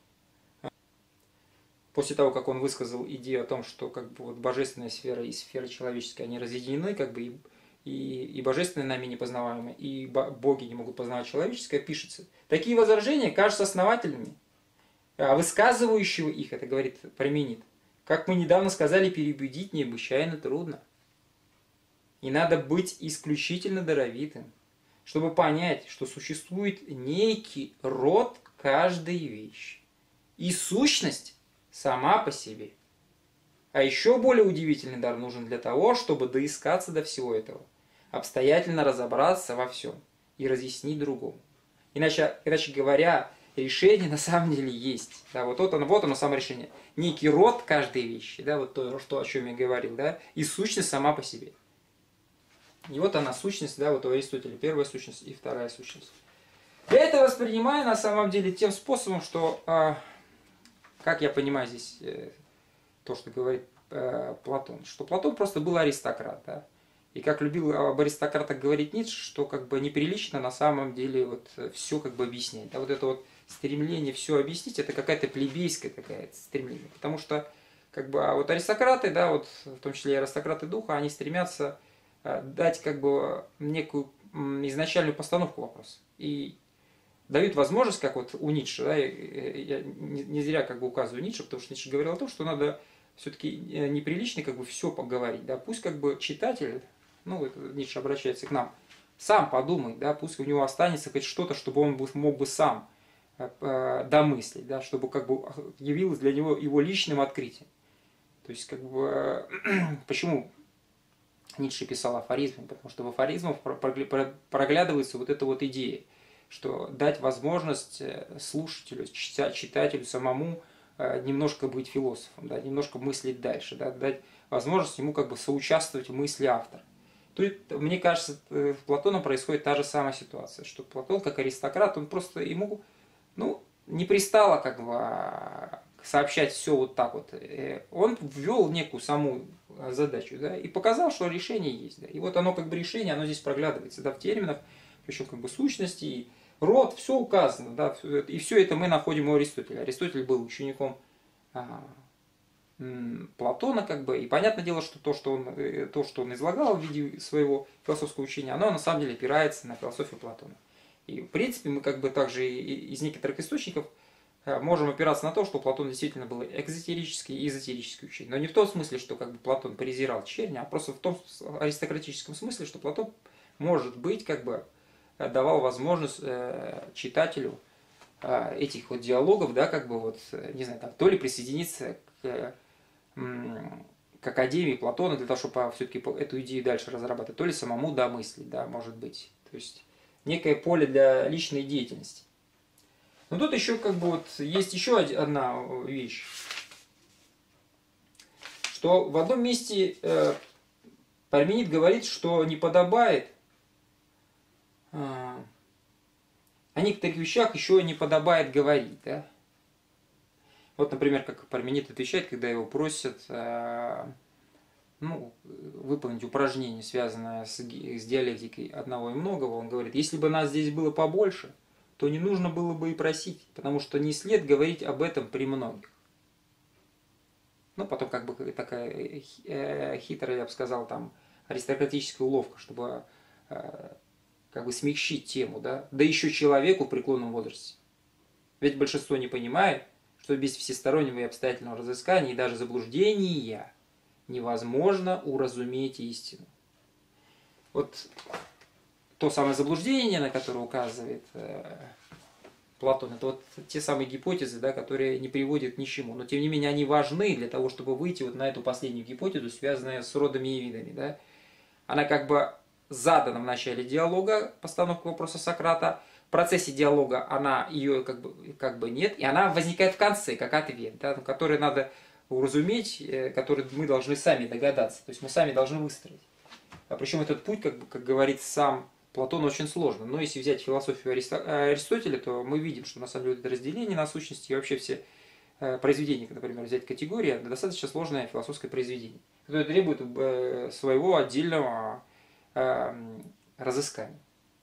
После того, как он высказал идею о том, что как бы, вот, божественная сфера и сфера человеческая, они разъединены, как бы, и, и, и божественное нами непознаваемое, и боги не могут познавать человеческое, пишется. Такие возражения кажутся основательными. А высказывающего их, это говорит Парменид, как мы недавно сказали, переубедить необычайно трудно. И надо быть исключительно даровитым, чтобы понять, что существует некий род каждой вещи. И сущность сама по себе. А еще более удивительный дар нужен для того, чтобы доискаться до всего этого, обстоятельно разобраться во всем и разъяснить другому. Иначе, иначе говоря, решение на самом деле есть. Да, вот, вот, оно, вот оно само решение. Некий род каждой вещи, да, вот то, что, о чем я говорил, да, и сущность сама по себе. И вот она сущность, да, вот у Аристотеля первая сущность и вторая сущность. Я это воспринимаю на самом деле тем способом, что, э, как я понимаю здесь э, то, что говорит э, Платон, что Платон просто был аристократ, да, И как любил об аристократах говорить Ницше, что как бы неприлично на самом деле вот все как бы объяснять. А вот это вот стремление все объяснить, это какая-то плебейская такая стремление. Потому что как бы а вот аристократы, да, вот в том числе и аристократы духа, они стремятся дать как бы некую изначальную постановку вопроса. И дают возможность, как вот у Ницше, да, я не зря как бы указываю Ницше, потому что Ницше говорил о том, что надо все-таки неприлично как бы все поговорить, да, пусть как бы читатель, ну, это Ницше обращается к нам, сам подумает, да, пусть у него останется хоть что-то, чтобы он мог бы сам домыслить, да, чтобы как бы явилось для него его личным открытием. То есть, как бы, почему Ницше писал афоризмы? Потому что в афоризмах проглядывается вот эта вот идея, что дать возможность слушателю, читателю самому немножко быть философом, да, немножко мыслить дальше, да, дать возможность ему как бы соучаствовать в мысли автора. Тут, мне кажется, в Платоне происходит та же самая ситуация, что Платон, как аристократ, он просто ему, ну, не пристало как бы сообщать все вот так вот. Он ввел некую саму задачу, да, и показал, что решение есть, да. И вот оно как бы решение, оно здесь проглядывается, да, в терминах, причем как бы сущности, и род, все указано, да, и все это мы находим у Аристотеля. Аристотель был учеником а, Платона, как бы, и понятное дело, что то, что он, то, что он излагал в виде своего философского учения, оно на самом деле опирается на философию Платона. И в принципе мы как бы также из некоторых источников можем опираться на то, что Платон действительно был экзотерический и эзотерический учение. Но не в том смысле, что как бы Платон презирал черня, а просто в том аристократическом смысле, что Платон, может быть, как бы давал возможность читателю этих вот диалогов, да, как бы вот, не знаю, там, то ли присоединиться к, к Академии Платона для того, чтобы все-таки эту идею дальше разрабатывать, то ли самому домыслить, да, может быть. То есть некое поле для личной деятельности. Но тут еще как бы вот есть еще одна вещь, что в одном месте э, Парменид говорит, что не подобает, э, о некоторых вещах еще не подобает говорить, да. Вот, например, как Парменид отвечает, когда его просят э, ну, выполнить упражнение, связанное с, с диалектикой одного и многого, он говорит, если бы нас здесь было побольше, то не нужно было бы и просить, потому что не след говорить об этом при многих. Ну, потом как бы такая хитрая, я бы сказал, там, аристократическая уловка, чтобы как бы смягчить тему, да, да еще человеку в преклонном возрасте. Ведь большинство не понимает, что без всестороннего и обстоятельного разыскания и даже заблуждения невозможно уразуметь истину. Вот то самое заблуждение, на которое указывает э, Платон, это вот те самые гипотезы, да, которые не приводят ни к чему. Но тем не менее они важны для того, чтобы выйти вот на эту последнюю гипотезу, связанную с родами и видами. Да. Она как бы задана в начале диалога, постановка вопроса Сократа. В процессе диалога она ее как бы, как бы нет, и она возникает в конце, как ответ, да, который надо уразуметь, который мы должны сами догадаться. То есть мы сами должны выстроить. А причем этот путь, как, бы, как говорит сам Платон, очень сложно. Но если взять философию Аристотеля, то мы видим, что на самом деле это разделение на сущности и вообще все произведения, например, взять категории, это достаточно сложное философское произведение, которое требует своего отдельного разыскания.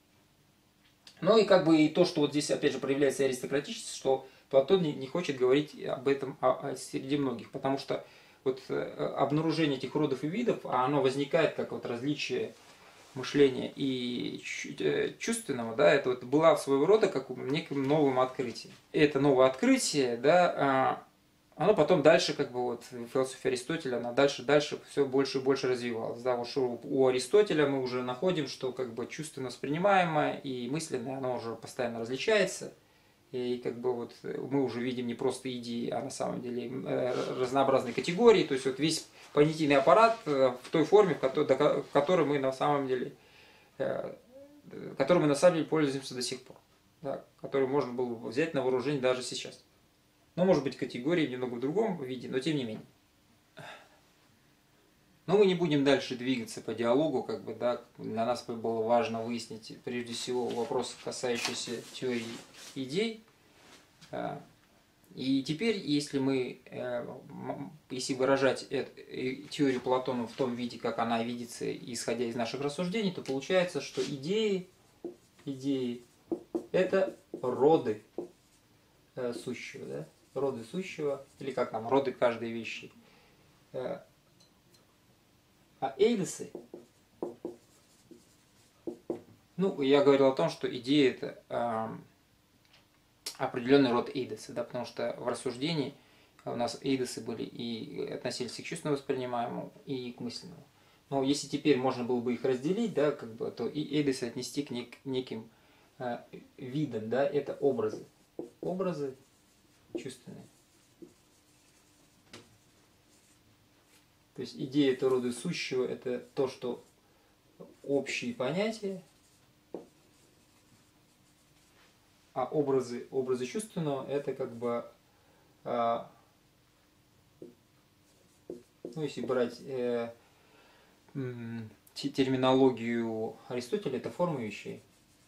Ну и как бы и то, что вот здесь опять же проявляется аристократичность, что Платон не, не хочет говорить об этом а, а среди многих, потому что вот обнаружение этих родов и видов, а оно возникает как вот различие мышления и чувственного, да, это вот было своего рода как неким новым открытием. И это новое открытие, да, оно потом дальше, как бы вот философия Аристотеля, она дальше, дальше все больше и больше развивалась. Да, вот у Аристотеля мы уже находим, что как бы чувственно воспринимаемое и мысленное, оно уже постоянно различается. И как бы вот мы уже видим не просто идеи, а на самом деле разнообразные категории. То есть вот весь понятийный аппарат в той форме, в которой мы на самом деле, которым мы на самом деле пользуемся до сих пор. Да, который можно было бы взять на вооружение даже сейчас. Но может быть категории немного в другом виде, но тем не менее. Но мы не будем дальше двигаться по диалогу, как бы, да, для нас было важно выяснить прежде всего вопрос, касающийся теории идей. И теперь, если мы, если выражать теорию Платона в том виде, как она видится, исходя из наших рассуждений, то получается, что идеи, идеи – это роды сущего, да? Роды сущего, или как там, роды каждой вещи. А эйдосы, ну, я говорил о том, что идея – это определенный род эйдоса, да, потому что в рассуждении у нас эйдосы были и относились и к чувственно воспринимаемому, и к мысленному. Но если теперь можно было бы их разделить, да, как бы, то и эйдосы отнести к нек неким э, видам, да, это образы. Образы чувственные. То есть идея это рода сущего, это то, что общие понятия, а образы, образы чувственного это как бы, а, ну если брать э, терминологию Аристотеля, это формы вещей.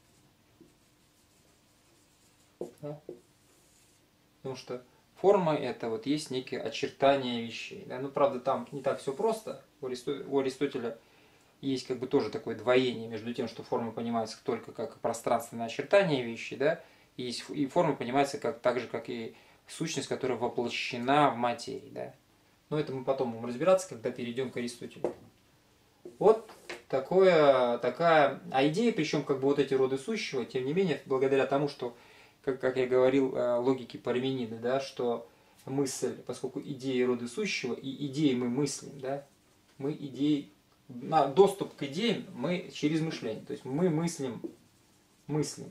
Да? Потому что форма это вот есть некие очертания вещей. Да? Ну правда там не так все просто. У Аристотеля, у Аристотеля есть как бы тоже такое двоение между тем, что форма понимается только как пространственное очертание вещи, да, и, есть, и форма понимается как, так же, как и сущность, которая воплощена в материи. Да. Но это мы потом будем разбираться, когда перейдем к Аристотелю. Вот такое, такая, а идея, причем как бы вот эти роды сущего, тем не менее, благодаря тому, что, как, как я говорил, логике Парменида, да, что мысль, поскольку идеи роды сущего, и идеи мы мыслим, да, мы идеи, на доступ к идеям мы через мышление, то есть мы мыслим, мыслим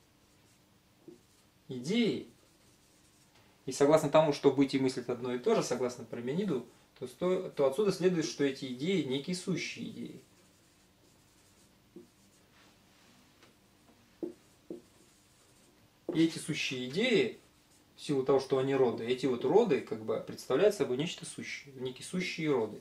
идеи, и согласно тому, что быть и мыслить одно и то же, согласно Пармениду, то, сто, то отсюда следует, что эти идеи некие сущие идеи. И эти сущие идеи, в силу того, что они роды, эти вот роды как бы представляют собой нечто сущее, некие сущие роды.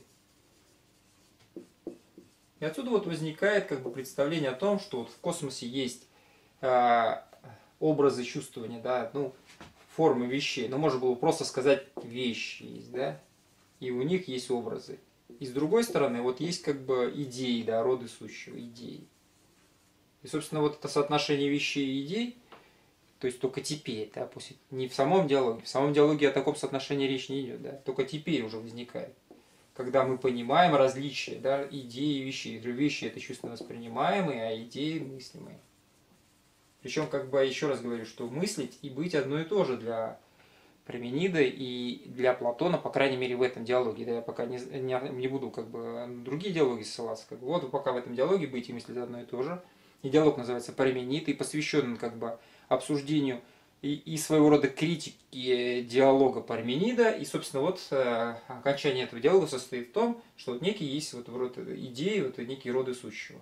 И отсюда вот возникает как бы представление о том, что вот в космосе есть э, образы чувствования, да, ну, формы вещей. Но можно было просто сказать вещи есть, да, и у них есть образы. И с другой стороны, вот есть как бы идеи, да, роды сущего, идеи. И, собственно, вот это соотношение вещей и идей, то есть только теперь, да, после, не в самом диалоге, в самом диалоге о таком соотношении речь не идет, да, только теперь уже возникает. Когда мы понимаем различия, да, идеи и вещей. Вещи это чувственно воспринимаемые, а идеи мыслимые. Причем, как бы еще раз говорю, что мыслить и быть одно и то же для Парменида и для Платона, по крайней мере в этом диалоге. Да, я пока не, не, не буду как бы на другие диалоги ссылаться. Как бы, вот пока в этом диалоге быть и мыслить одно и то же. И диалог называется Парменид и посвящен он как бы обсуждению и, и своего рода критики диалога Парменида. И, собственно, вот э, окончание этого диалога состоит в том, что вот некие есть вот вроде идеи, вот некие роды сущего.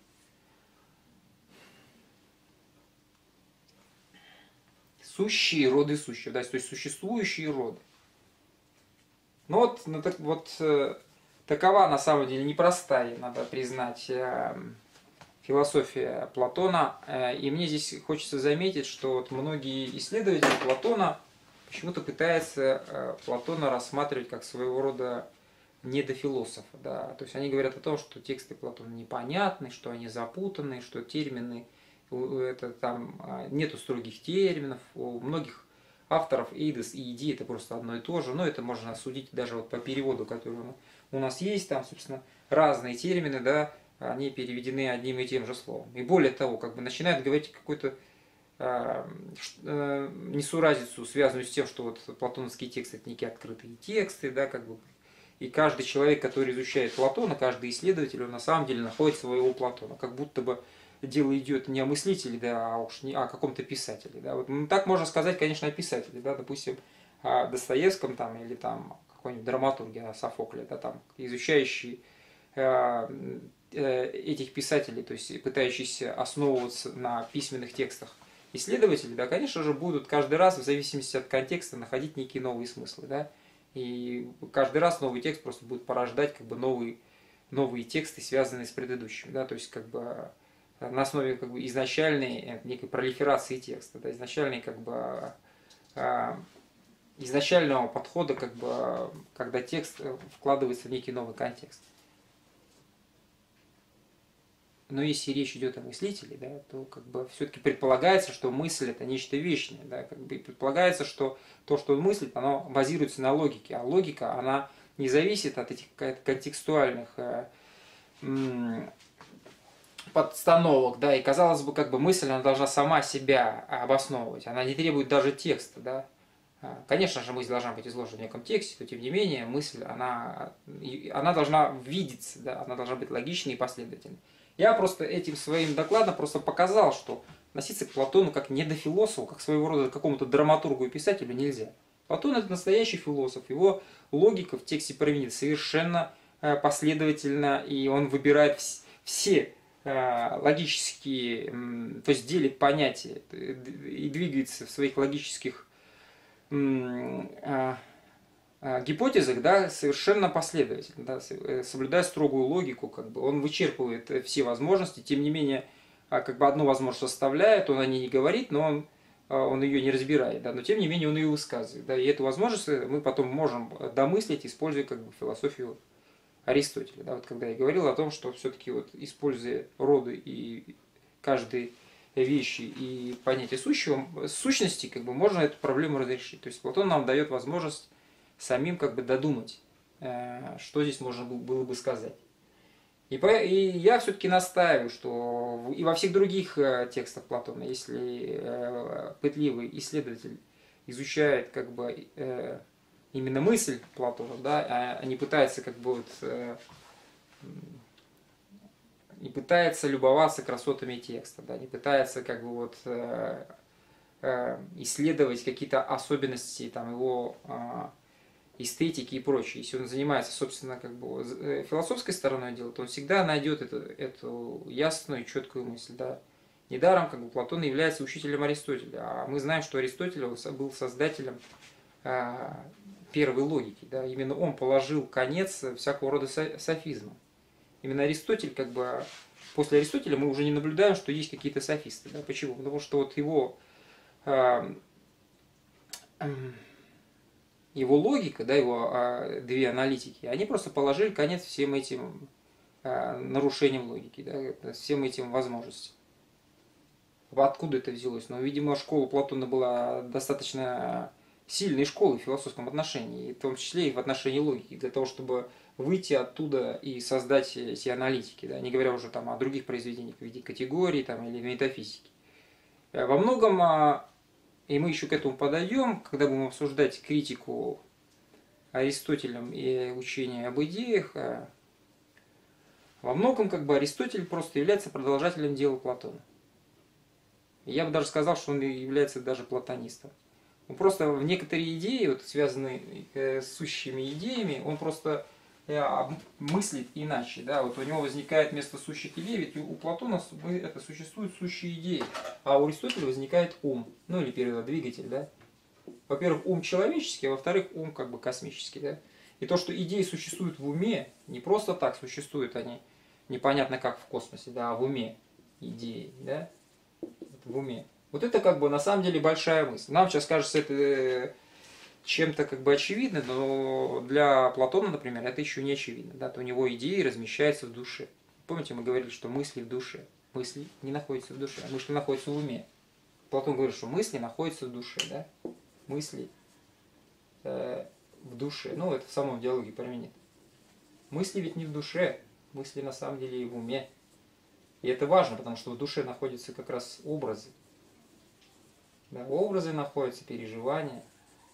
Сущие роды сущего, да, то есть существующие роды. Ну вот, ну, так, вот э, такова на самом деле непростая, надо признать, э, философия Платона. И мне здесь хочется заметить, что вот многие исследователи Платона почему-то пытаются Платона рассматривать как своего рода недофилософа. Да? То есть они говорят о том, что тексты Платона непонятны, что они запутаны, что термины, это, там нету строгих терминов. У многих авторов эйдос и идея это просто одно и то же. Но это можно судить даже вот по переводу, который у нас есть. Там, собственно, разные термины, да, они переведены одним и тем же словом. И более того, как бы начинают говорить какую-то э, э, несуразицу, связанную с тем, что вот платоновские тексты это некие открытые тексты, да, как бы. И каждый человек, который изучает Платона, каждый исследователь, он на самом деле находит своего Платона. Как будто бы дело идет не о мыслителе, да, а уж не о каком-то писателе. Да. Вот, ну, так можно сказать, конечно, о писателе, да, допустим, о Достоевском там, или там какой-нибудь драматурге, о Софокле, да, там, изучающий э, этих писателей, то есть пытающиеся основываться на письменных текстах исследователей, да, конечно же, будут каждый раз, в зависимости от контекста, находить некие новые смыслы. Да? И каждый раз новый текст просто будет порождать как бы, новые, новые тексты, связанные с предыдущим. Да? То есть как бы, на основе как бы, изначальной некой пролиферации текста, да? изначальной как бы, изначального подхода, как бы, когда текст вкладывается в некий новый контекст. Но если речь идет о мыслителе, да, то как бы все-таки предполагается, что мысль это нечто вечное, да, как бы предполагается, что то, что он мыслит, оно базируется на логике, а логика, она не зависит от этих контекстуальных э, подстановок, да, и казалось бы, как бы мысль, она должна сама себя обосновывать, она не требует даже текста, да. Конечно же, мысль должна быть изложена в неком тексте, но тем не менее мысль, она, она должна видеться, да, она должна быть логичной и последовательной. Я просто этим своим докладом просто показал, что относиться к Платону как недофилософу, как своего рода какому-то драматургу и писателю нельзя. Платон это настоящий философ, его логика в тексте Парменида совершенно последовательна, и он выбирает все логические, то есть делит понятия и двигается в своих логических гипотезах, да, совершенно последовательно, да, соблюдая строгую логику, как бы он вычерпывает все возможности, тем не менее, как бы одну возможность оставляет, он о ней не говорит, но он, он ее не разбирает, да, но тем не менее он ее высказывает, да, и эту возможность мы потом можем домыслить, используя как бы философию Аристотеля, да, вот когда я говорил о том, что все-таки вот используя роды и каждый вещи и понятие сущего, сущности, как бы можно эту проблему разрешить. То есть Платон нам дает возможность самим как бы додумать, что здесь можно было бы сказать. И, по, и я все-таки настаиваю, что и во всех других текстах Платона, если пытливый исследователь изучает как бы именно мысль Платона, да, а не пытается как бы вот не пытается любоваться красотами текста, да, не пытается как бы вот э, э, исследовать какие-то особенности там, его э, эстетики и прочее. Если он занимается, собственно, как бы философской стороной дела, то он всегда найдет эту, эту ясную и четкую мысль. Да. Недаром как бы Платон является учителем Аристотеля, а мы знаем, что Аристотель был создателем э, первой логики. Да. Именно он положил конец всякого рода софизмам. Именно Аристотель, как бы, после Аристотеля мы уже не наблюдаем, что есть какие-то софисты. Да? Почему? Потому что вот его, э, э, его логика, да, его э, две аналитики, они просто положили конец всем этим э, нарушениям логики, да, всем этим возможностям. Откуда это взялось? Ну, видимо, школа Платона была достаточно сильной школой в философском отношении, в том числе и в отношении логики, для того, чтобы выйти оттуда и создать эти аналитики, да, не говоря уже там о других произведениях в виде категорий там, или метафизики. Во многом, и мы еще к этому подойдем, когда будем обсуждать критику Аристотелем и учение об идеях, во многом как бы Аристотель просто является продолжателем дела Платона. Я бы даже сказал, что он является даже платонистом. Он просто в некоторые идеи, вот, связанные с сущими идеями, он просто мыслит иначе. Да? Вот у него возникает вместо сущих идей, ведь у Платона это существуют сущие идеи, а у Аристотеля возникает ум, ну или перводвигатель. Да? Во-первых, ум человеческий, а во-вторых, ум как бы космический. Да? И то, что идеи существуют в уме, не просто так существуют они, непонятно как в космосе, да, а в уме идеи, да? В уме. Вот это как бы на самом деле большая мысль. Нам сейчас кажется это чем-то как бы очевидно, но для Платона, например, это еще не очевидно. Да? То у него идеи размещаются в душе. Помните, мы говорили, что мысли в душе. Мысли не находятся в душе, а мысли находятся в уме. Платон говорит, что мысли находятся в душе. Да? Мысли э, в душе. Ну, это в самом диалоге Парменид. Мысли ведь не в душе. Мысли на самом деле и в уме. И это важно, потому что в душе находятся как раз образы. Да, образы находятся, переживания.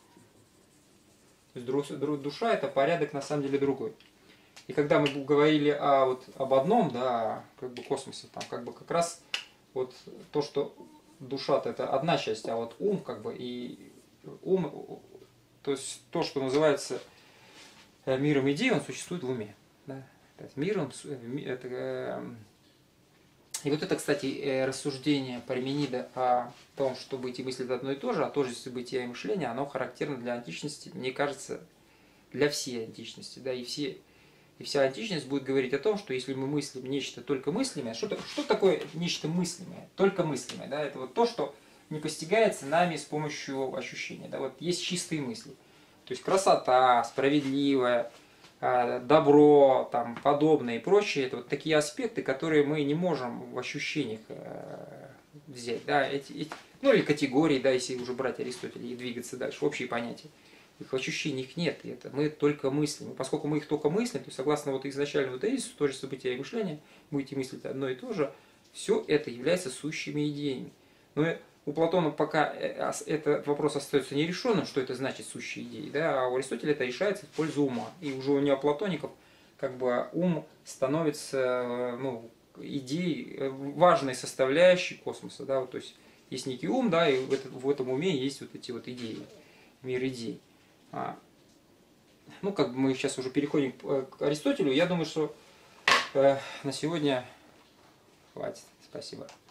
То есть душа это порядок на самом деле другой. И когда мы говорили о, вот, об одном, да, как бы космосе, там как бы как раз вот то, что душа-то это одна часть, а вот ум как бы и ум, то есть то, что называется миром идей, он существует в уме. Да? То есть мир, он, это, и вот это, кстати, рассуждение Парменида о том, что бытие и мысль это одно и то же, а тождество бытия и мышления, оно характерно для античности, мне кажется, для всей античности. Да, и, все, и вся античность будет говорить о том, что если мы мыслим нечто только мыслимое, что, что такое нечто мыслимое, только мыслимое? Да, это вот то, что не постигается нами с помощью ощущения. Да? Вот есть чистые мысли. То есть красота, справедливая, добро, там, подобное и прочее. Это вот такие аспекты, которые мы не можем в ощущениях взять. Да? Эти, эти, ну или категории, да, если уже брать Аристотеля и двигаться дальше, общие понятия. Их ощущений их нет, это мы только мыслим. И поскольку мы их только мыслим, то согласно вот изначальному тезису, тоже события и мышления, будете мыслить одно и то же, все это является сущими идеями. Но у Платона пока этот вопрос остается нерешенным, что это значит сущие идеи, да, а у Аристотеля это решается в пользу ума. И уже у неоплатоников как бы ум становится, ну, идеей, важной составляющей космоса. Да, вот, то есть есть некий ум, да, и в, это, в этом уме есть вот эти вот идеи, мир идей. А, ну, как бы мы сейчас уже переходим к Аристотелю, я думаю, что э, на сегодня хватит. Спасибо.